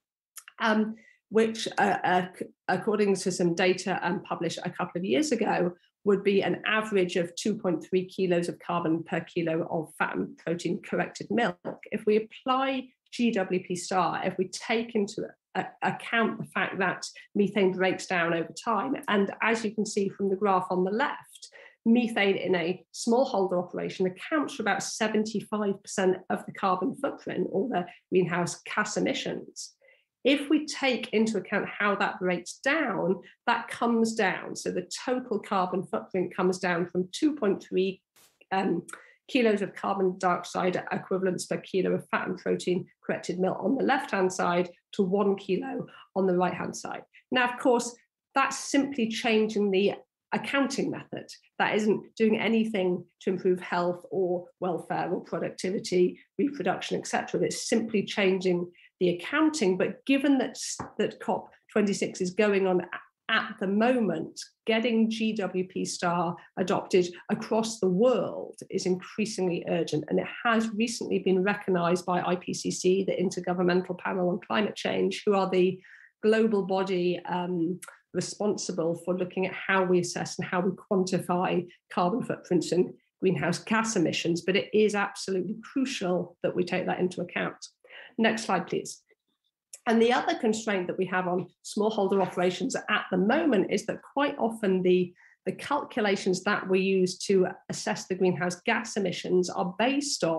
um, which uh, uh, according to some data um, published a couple of years ago, would be an average of two point three kilos of carbon per kilo of fat and protein corrected milk. If we apply G W P star, if we take into account the fact that methane breaks down over time, and as you can see from the graph on the left, methane in a smallholder operation accounts for about seventy-five percent of the carbon footprint or the greenhouse gas emissions. If we take into account how that breaks down, that comes down. So the total carbon footprint comes down from two point three um, kilos of carbon dioxide equivalents per kilo of fat and protein corrected milk on the left-hand side to one kilo on the right-hand side. Now, of course, that's simply changing the accounting method. That isn't doing anything to improve health or welfare or productivity, reproduction, et cetera. It's simply changing the accounting. But given that, that COP twenty-six is going on at the moment, getting G W P star adopted across the world is increasingly urgent. And it has recently been recognized by I P C C, the Intergovernmental Panel on Climate Change, who are the global body um, responsible for looking at how we assess and how we quantify carbon footprints and greenhouse gas emissions. But it is absolutely crucial that we take that into account. Next slide, please. And the other constraint that we have on smallholder operations at the moment is that quite often the, the calculations that we use to assess the greenhouse gas emissions are based on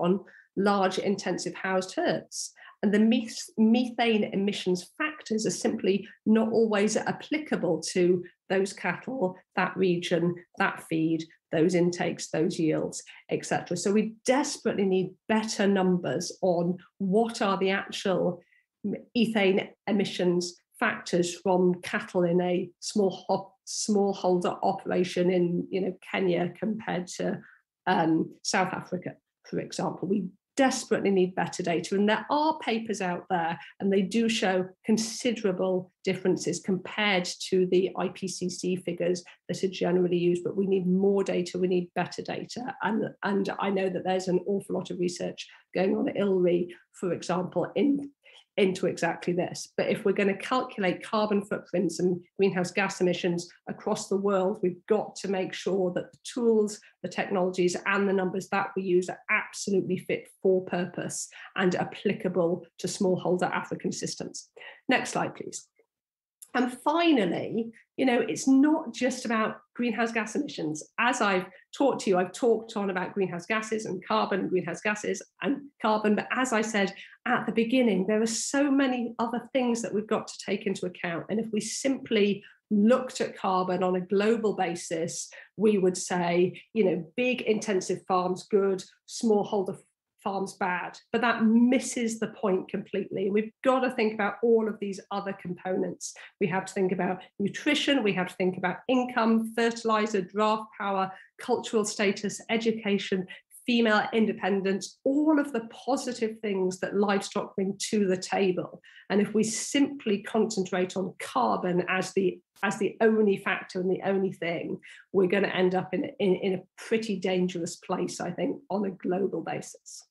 large intensive housed herds. And the methane emissions factors are simply not always applicable to those cattle, that region, that feed, those intakes, those yields, et cetera. So we desperately need better numbers on what are the actual methane emissions factors from cattle in a small smallholder operation in you know Kenya compared to um, South Africa, for example. We desperately need better data, and there are papers out there and they do show considerable differences compared to the I P C C figures that are generally used, but we need more data, we need better data, and, and I know that there's an awful lot of research going on at I L R I, for example, in into exactly this. But if we're going to calculate carbon footprints and greenhouse gas emissions across the world, we've got to make sure that the tools, the technologies, and the numbers that we use are absolutely fit for purpose and applicable to smallholder African systems. Next slide, please. And finally, you know, it's not just about greenhouse gas emissions. As I've talked to you, I've talked on about greenhouse gases and carbon, greenhouse gases and carbon. But as I said at the beginning, there are so many other things that we've got to take into account. And if we simply looked at carbon on a global basis, we would say, you know, big intensive farms good, smallholder farms bad, but that misses the point completely. We've got to think about all of these other components. We have to think about nutrition, we have to think about income, fertilizer, draft power, cultural status, education, female independence, all of the positive things that livestock bring to the table. And if we simply concentrate on carbon as the as the only factor and the only thing, we're going to end up in, in, in a pretty dangerous place, I think, on a global basis.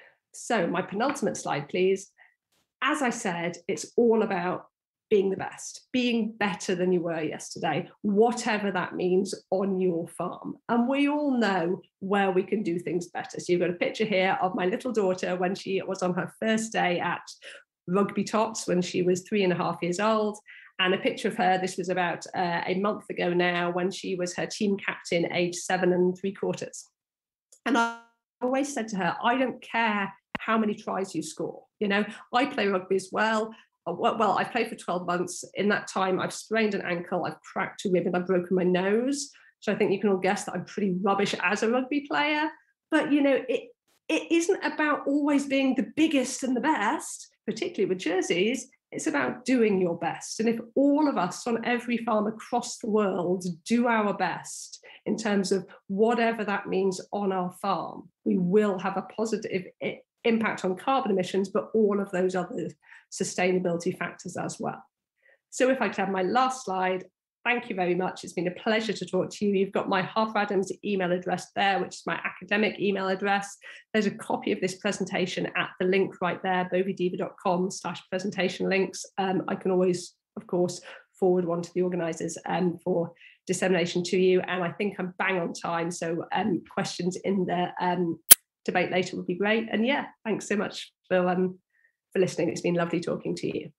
So my penultimate slide, please. As I said, it's all about being the best, being better than you were yesterday, whatever that means on your farm. And we all know where we can do things better. So you've got a picture here of my little daughter when she was on her first day at Rugby Tots when she was three and a half years old. And a picture of her, this was about uh, a month ago now, when she was her team captain, age seven and three quarters. And I always said to her, I don't care how many tries you score. You know, I play rugby as well. Well, well, I've played for twelve months. In that time, I've sprained an ankle, I've cracked a rib, and I've broken my nose. So I think you can all guess that I'm pretty rubbish as a rugby player. But, you know, it it isn't about always being the biggest and the best, particularly with jerseys. It's about doing your best. And if all of us on every farm across the world do our best in terms of whatever that means on our farm, we will have a positive impact on carbon emissions, but all of those other sustainability factors as well. So if I could have my last slide, thank you very much. It's been a pleasure to talk to you. You've got my Harper Adams email address there, which is my academic email address. There's a copy of this presentation at the link right there, bovidiva.com slash presentation links. Um, I can always, of course, forward one to the organisers um, for dissemination to you. And I think I'm bang on time. So um, questions in the um, debate later would be great. And yeah, thanks so much for, um, for listening. It's been lovely talking to you.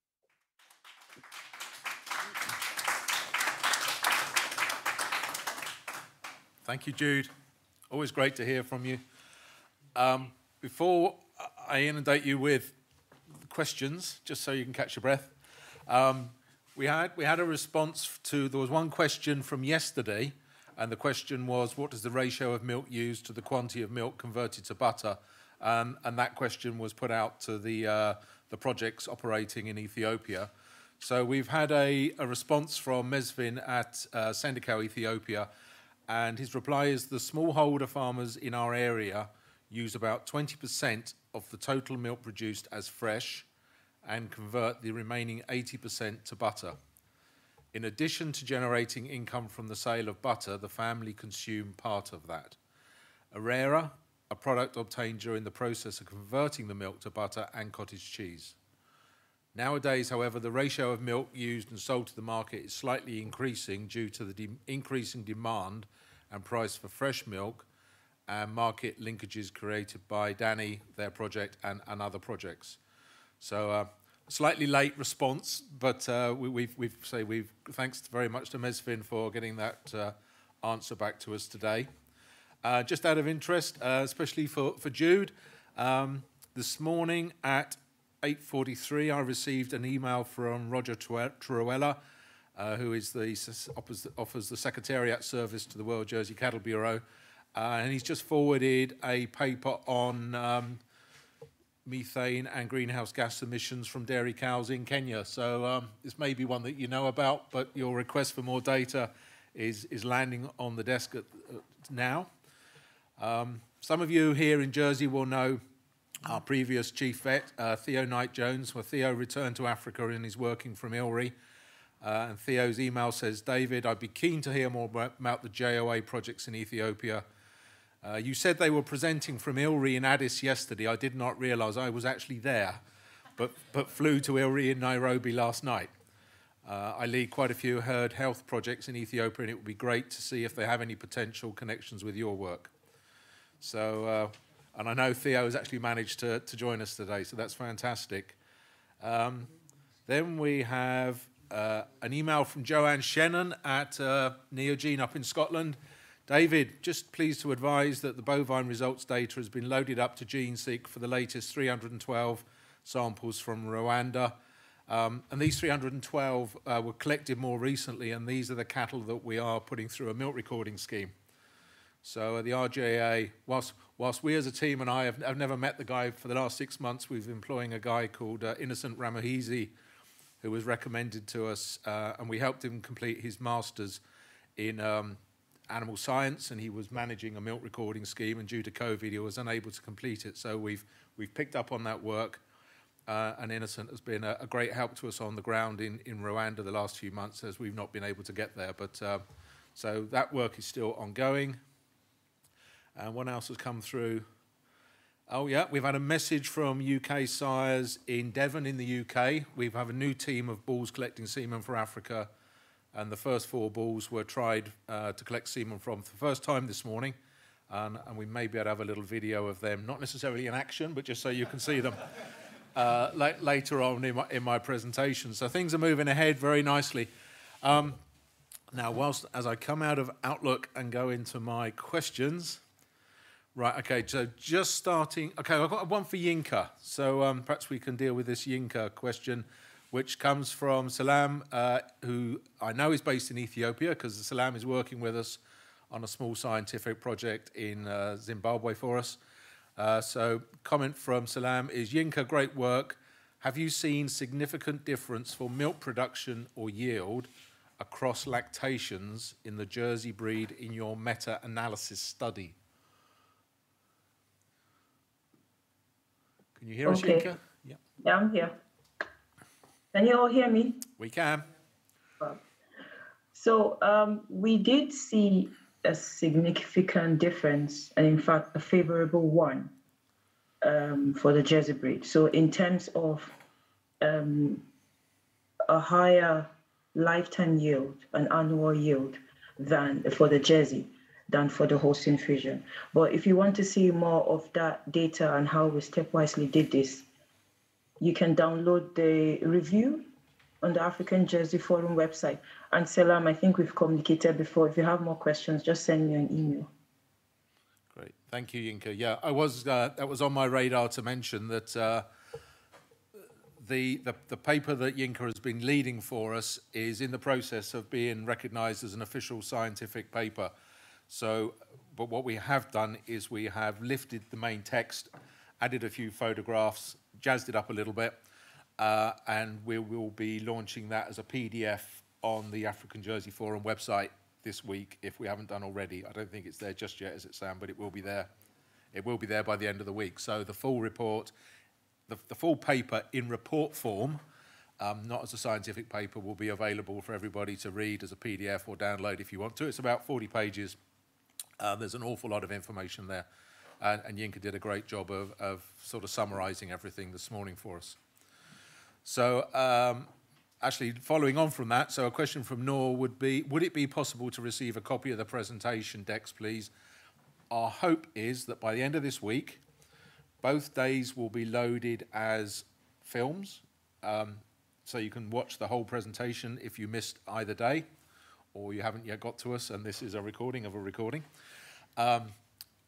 Thank you, Jude. Always great to hear from you. Um, before I inundate you with questions, just so you can catch your breath, um, we had we had a response to, there was one question from yesterday, and the question was, what is the ratio of milk used to the quantity of milk converted to butter? Um, and that question was put out to the, uh, the projects operating in Ethiopia. So we've had a, a response from Mesvin at uh, Sendikau, Ethiopia, and his reply is the smallholder farmers in our area use about twenty percent of the total milk produced as fresh and convert the remaining eighty percent to butter. In addition to generating income from the sale of butter, the family consume part of that. Arera, a product obtained during the process of converting the milk to butter and cottage cheese. Nowadays, however, the ratio of milk used and sold to the market is slightly increasing due to the de increasing demand and price for fresh milk and market linkages created by Danny, their project, and, and other projects. So, uh, slightly late response, but uh, we, we've, we've say we've thanks very much to Mesvin for getting that uh, answer back to us today. Uh, just out of interest, uh, especially for for Jude, Um, this morning at eight forty-three, I received an email from Roger Truella, uh, who is the, offers, offers the Secretariat service to the World Jersey Cattle Bureau, uh, and he's just forwarded a paper on um, methane and greenhouse gas emissions from dairy cows in Kenya. So um, this may be one that you know about, but your request for more data is, is landing on the desk at, uh, now. Um, some of you here in Jersey will know our previous chief vet, uh, Theo Knight-Jones. Well, Theo returned to Africa and is working from I L R I. Uh, and Theo's email says, David, I'd be keen to hear more about the J O A projects in Ethiopia. Uh, you said they were presenting from I L R I in Addis yesterday. I did not realize I was actually there, but, but flew to I L R I in Nairobi last night. Uh, I lead quite a few herd health projects in Ethiopia, and it would be great to see if they have any potential connections with your work. So, uh, and I know Theo has actually managed to, to join us today, so that's fantastic. Um, then we have uh, an email from Joanne Shannon at uh, Neogene up in Scotland. David, just pleased to advise that the bovine results data has been loaded up to GeneSeq for the latest three hundred twelve samples from Rwanda. Um, and these three hundred twelve uh, were collected more recently, and these are the cattle that we are putting through a milk recording scheme. So uh, the R J A, whilst, whilst we as a team and I have I've never met the guy for the last six months, we've been employing a guy called uh, Innocent Ramuhizi, who was recommended to us, uh, and we helped him complete his master's in um, animal science, and he was managing a milk recording scheme, and due to COVID, he was unable to complete it. So we've, we've picked up on that work, uh, and Innocent has been a, a great help to us on the ground in, in Rwanda the last few months, as we've not been able to get there. But uh, so that work is still ongoing. And what else has come through? Oh, yeah, we've had a message from U K sires in Devon in the U K. We have a new team of bulls collecting semen for Africa, and the first four bulls were tried uh, to collect semen from for the first time this morning, and, and we may be able to have a little video of them, not necessarily in action, but just so you can see them uh, la later on in my, in my presentation. So things are moving ahead very nicely. Um, now, whilst as I come out of Outlook and go into my questions, right, okay, so just starting, okay, I've got one for Yinka. So um, perhaps we can deal with this Yinka question, which comes from Salam, uh, who I know is based in Ethiopia, because Salam is working with us on a small scientific project in uh, Zimbabwe for us. Uh, so comment from Salam is, Yinka, great work. Have you seen significant difference for milk production or yield across lactations in the Jersey breed in your meta-analysis study? Can you hear Okay. us, Yinka? Yeah. Yeah, I'm here. Can you all hear me? We can. So um, we did see a significant difference, and in fact, a favorable one um, for the Jersey breed. So in terms of um, a higher lifetime yield, an annual yield, than for the Jersey than for the Holstein Friesian. But if you want to see more of that data and how we stepwisely did this, you can download the review on the African Jersey Forum website. And Selam, I think we've communicated before. If you have more questions, just send me an email. Great, thank you, Yinka. Yeah, I was uh, that was on my radar to mention that uh, the, the the paper that Yinka has been leading for us is in the process of being recognised as an official scientific paper. So, but what we have done is we have lifted the main text, added a few photographs, jazzed it up a little bit, uh, and we will be launching that as a P D F on the African Jersey Forum website this week, if we haven't done already. I don't think it's there just yet, as it sounds, but it will be there. It will be there by the end of the week. So the full report, the, the full paper in report form, um, not as a scientific paper, will be available for everybody to read as a P D F or download if you want to. It's about forty pages. Uh, there's an awful lot of information there. And, and Yinka did a great job of, of sort of summarising everything this morning for us. So um, actually, following on from that, so a question from Noor would be, would it be possible to receive a copy of the presentation decks, please? Our hope is that by the end of this week, both days will be loaded as films, um, so you can watch the whole presentation if you missed either day, or you haven't yet got to us, and this is a recording of a recording. Um,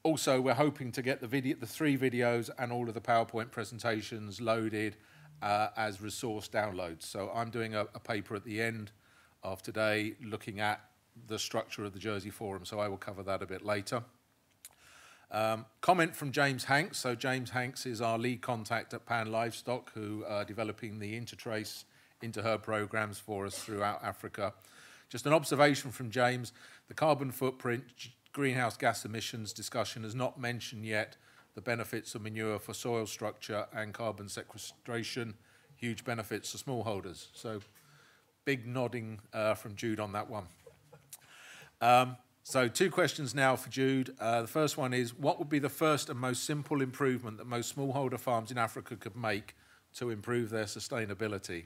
also, we're hoping to get the video, the three videos and all of the PowerPoint presentations loaded uh, as resource downloads. So I'm doing a, a paper at the end of today looking at the structure of the Jersey Forum, so I will cover that a bit later. Um, comment from James Hanks. So James Hanks is our lead contact at Pan Livestock, who are developing the Intertrace into her programs for us throughout Africa. Just an observation from James, the carbon footprint, greenhouse gas emissions discussion has not mentioned yet the benefits of manure for soil structure and carbon sequestration, huge benefits for smallholders. So big nodding uh, from Jude on that one. Um, So two questions now for Jude. Uh, the first one is, what would be the first and most simple improvement that most smallholder farms in Africa could make to improve their sustainability?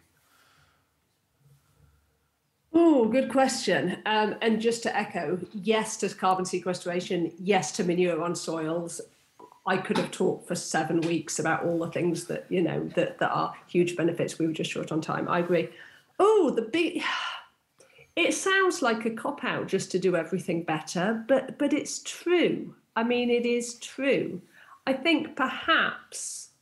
Oh, good question. Um, and just to echo, yes to carbon sequestration, yes to manure on soils. I could have talked for seven weeks about all the things that, you know, that, that are huge benefits. We were just short on time. I agree. Oh, the big... It sounds like a cop-out just to do everything better, but but it's true. I mean, it is true. I think perhaps,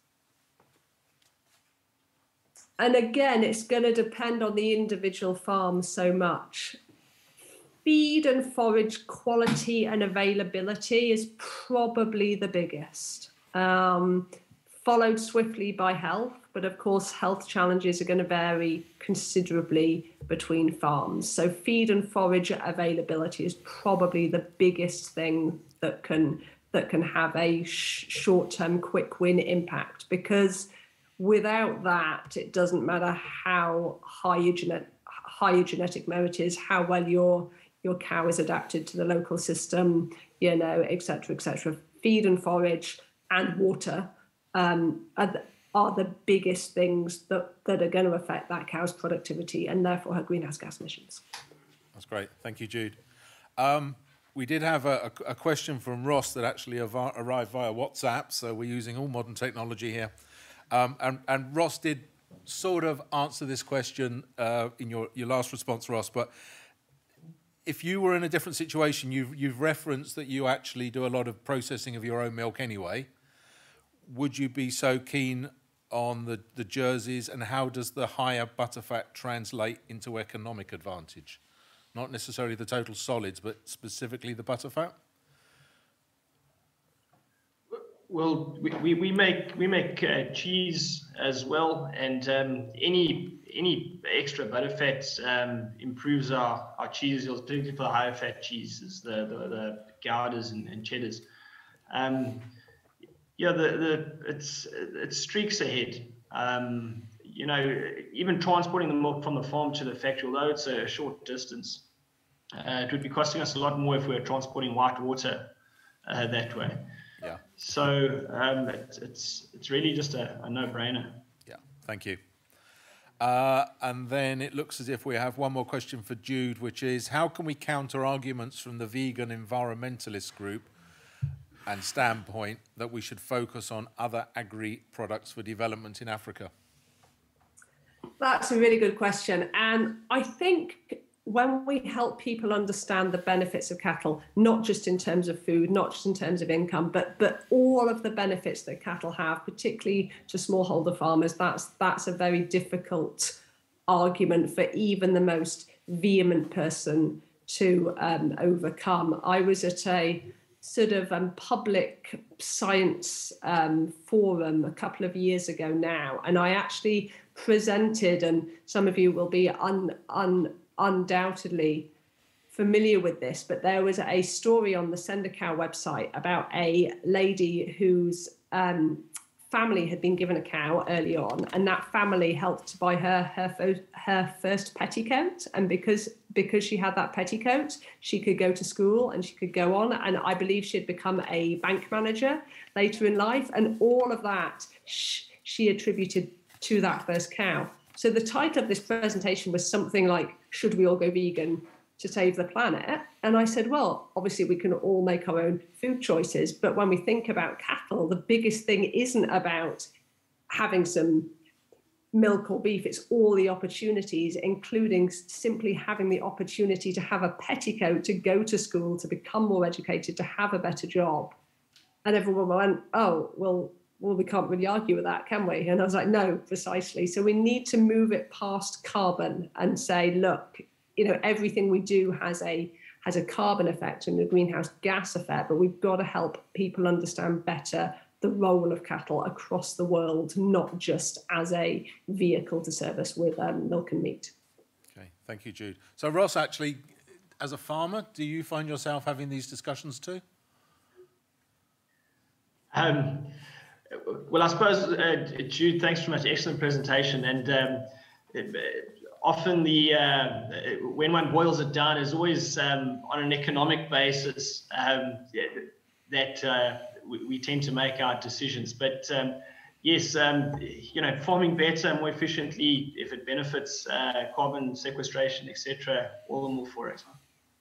and again, it's going to depend on the individual farm so much. Feed and forage quality and availability is probably the biggest, um, followed swiftly by health. But of course, health challenges are going to vary considerably between farms. So feed and forage availability is probably the biggest thing that can that can have a sh short-term quick win impact, because without that, it doesn't matter how high your genetic high your genetic merit is, how well your your cow is adapted to the local system, you know, et cetera, et cetera. Feed and forage and water um, are the, are the biggest things that, that are going to affect that cow's productivity and therefore her greenhouse gas emissions. That's great. Thank you, Jude. Um, we did have a, a, a question from Ross that actually arrived via WhatsApp, so we're using all modern technology here. Um, and, and Ross did sort of answer this question uh, in your, your last response, Ross, but if you were in a different situation, you've, you've referenced that you actually do a lot of processing of your own milk anyway. Would you be so keen on the, the jerseys, and how does the higher butterfat translate into economic advantage? Not necessarily the total solids, but specifically the butterfat? Well, we, we make we make uh, cheese as well, and um, any any extra butterfat um, improves our, our cheese yields, particularly for the higher fat cheeses, the the, the Goudas and, and cheddars. Um, Yeah, the, the it's it streaks ahead. Um, you know, even transporting the milk from the farm to the factory, although it's a short distance, uh, it would be costing us a lot more if we were transporting white water uh, that way. Yeah. So um, it, it's it's really just a, a no-brainer. Yeah. Thank you. Uh, and then it looks as if we have one more question for Jude, which is, how can we counter arguments from the vegan environmentalist group and standpoint that we should focus on other agri products for development in Africa? That's a really good question. And I think when we help people understand the benefits of cattle, not just in terms of food, not just in terms of income, but but all of the benefits that cattle have, particularly to smallholder farmers, that's that's a very difficult argument for even the most vehement person to um, overcome. I was at a sort of um, public science um, forum a couple of years ago now, and I actually presented, and some of you will be un, un, undoubtedly familiar with this, but there was a story on the Sender Cow website about a lady whose um, family had been given a cow early on, and that family helped to buy her her, her first petticoat, and because because she had that petticoat, she could go to school and she could go on, and I believe she had become a bank manager later in life, and all of that sh she attributed to that first cow. So the title of this presentation was something like, should we all go vegan to save the planet? And I said, well, obviously we can all make our own food choices, but when we think about cattle, the biggest thing isn't about having some milk or beef, it's all the opportunities, including simply having the opportunity to have a petticoat, to go to school, to become more educated, to have a better job. And everyone went, oh, well, well, we can't really argue with that, can we? And I was like, no, precisely. So we need to move it past carbon and say, look, you know, everything we do has a has a carbon effect and a greenhouse gas effect, but we've got to help people understand better the role of cattle across the world, not just as a vehicle to service with um, milk and meat. Okay, thank you, Jude. So Ross, actually, as a farmer, do you find yourself having these discussions too? Um, well, I suppose, uh, Jude, thanks very much. Excellent presentation. And um, it, often the uh, when one boils it down, is always um, on an economic basis um, that uh, we, we tend to make our decisions. But um, yes, um, you know, farming better, more efficiently, if it benefits uh, carbon sequestration, et cetera, all the more for it.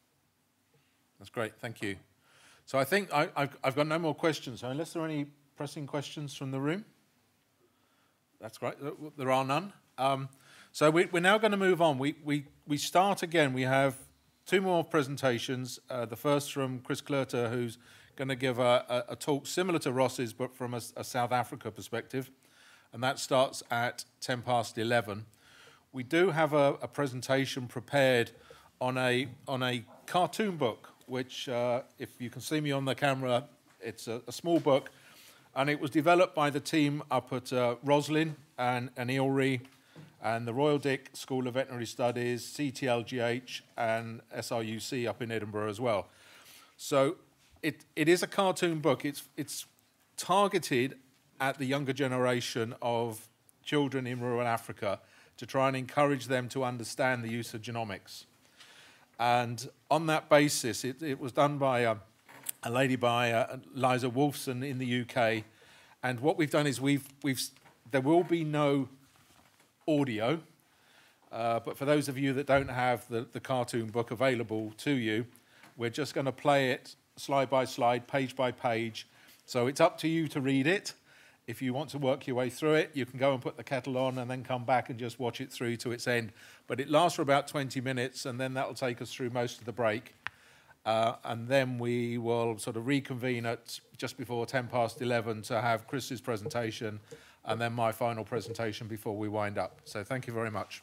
That's great. Thank you. So I think I, I've, I've got no more questions. So unless there are any pressing questions from the room, that's great. There are none. Um, so we, we're now going to move on. We, we, we start again. We have two more presentations. Uh, the first from Chris Clurter, who's going to give a, a, a talk similar to Ross's, but from a, a South Africa perspective. And that starts at ten past eleven. We do have a, a presentation prepared on a, on a cartoon book, which, uh, if you can see me on the camera, it's a, a small book. And it was developed by the team up at uh, Roslin and, and I L R I and the Royal Dick School of Veterinary Studies, C T L G H and S R U C up in Edinburgh as well. So it, it is a cartoon book. It's, it's targeted at the younger generation of children in rural Africa to try and encourage them to understand the use of genomics. And on that basis, it, it was done by a, a lady by uh, Liza Wolfson in the U K. And what we've done is we've, we've there will be no audio, uh, but for those of you that don't have the, the cartoon book available to you, we're just going to play it slide by slide, page by page. So it's up to you to read it. If you want to work your way through it, you can go and put the kettle on and then come back and just watch it through to its end. But it lasts for about twenty minutes, and then that will take us through most of the break. Uh, and then we will sort of reconvene at just before ten past eleven to have Chris's presentation and then my final presentation before we wind up. So thank you very much.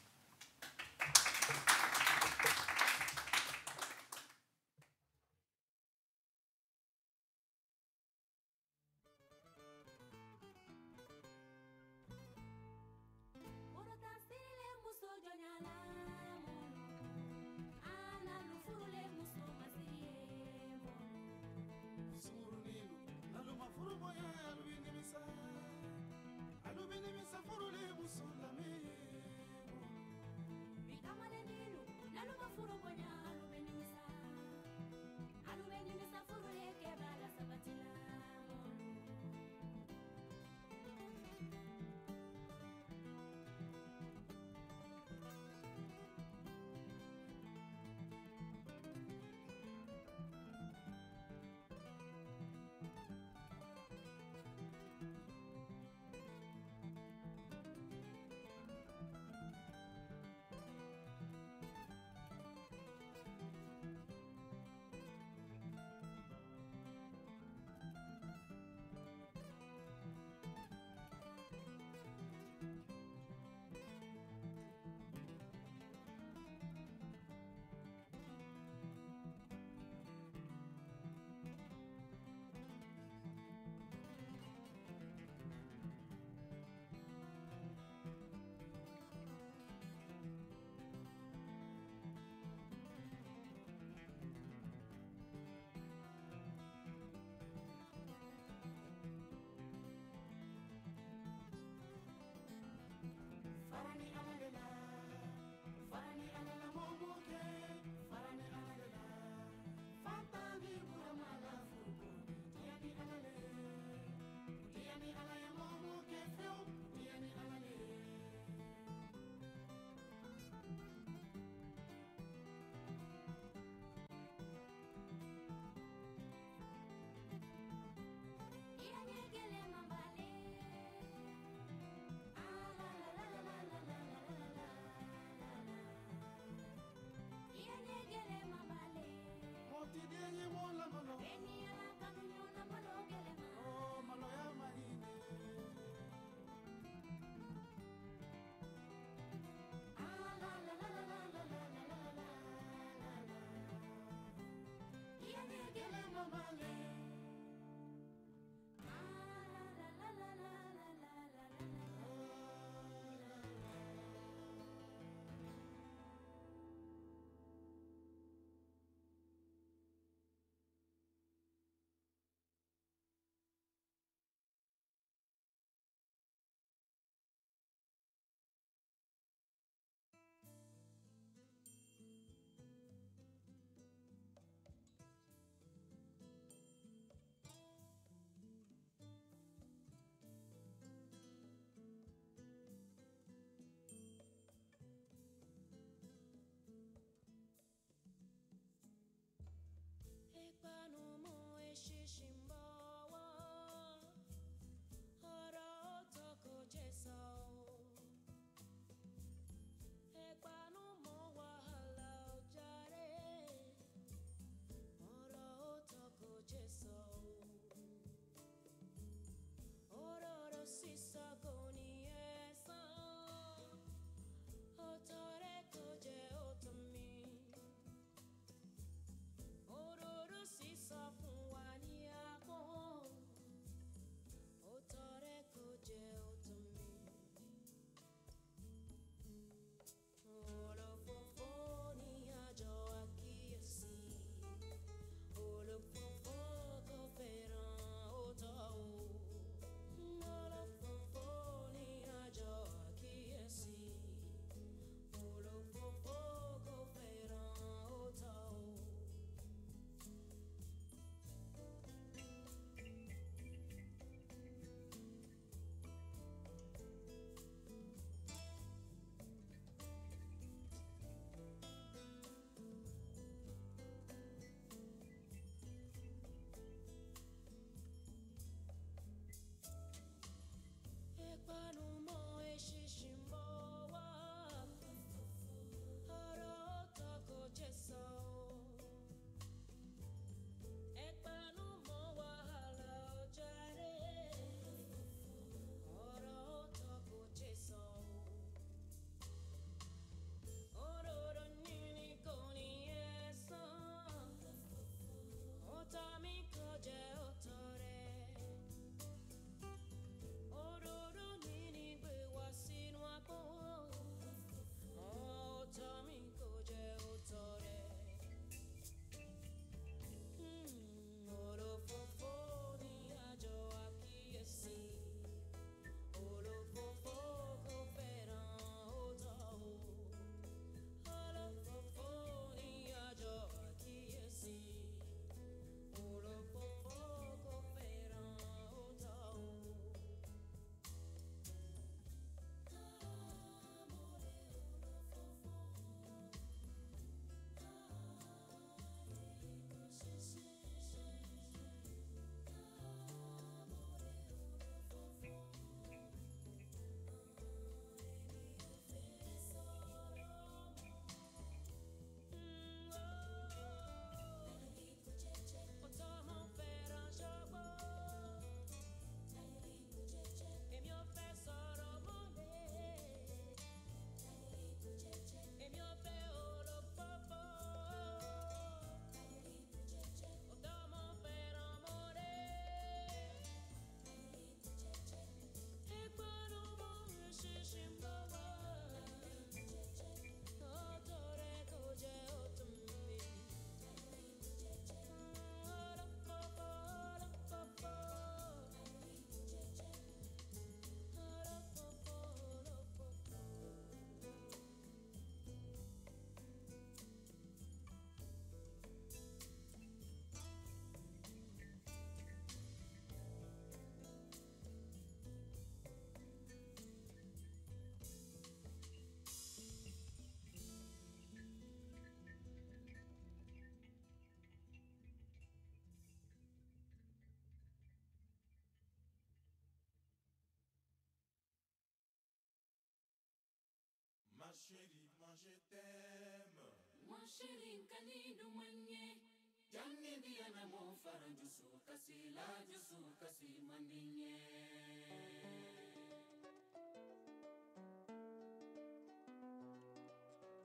Ma chérie, moi je t'aime. Ma chérie, nkanidu mwenye. Jangi diana mo faranjusu kasi la jusu kasi mandinye.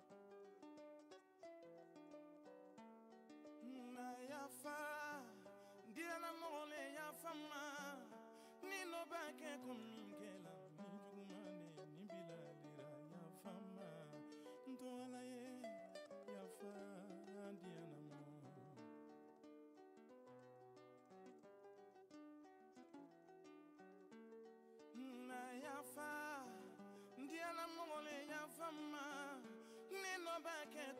Nayafa, back at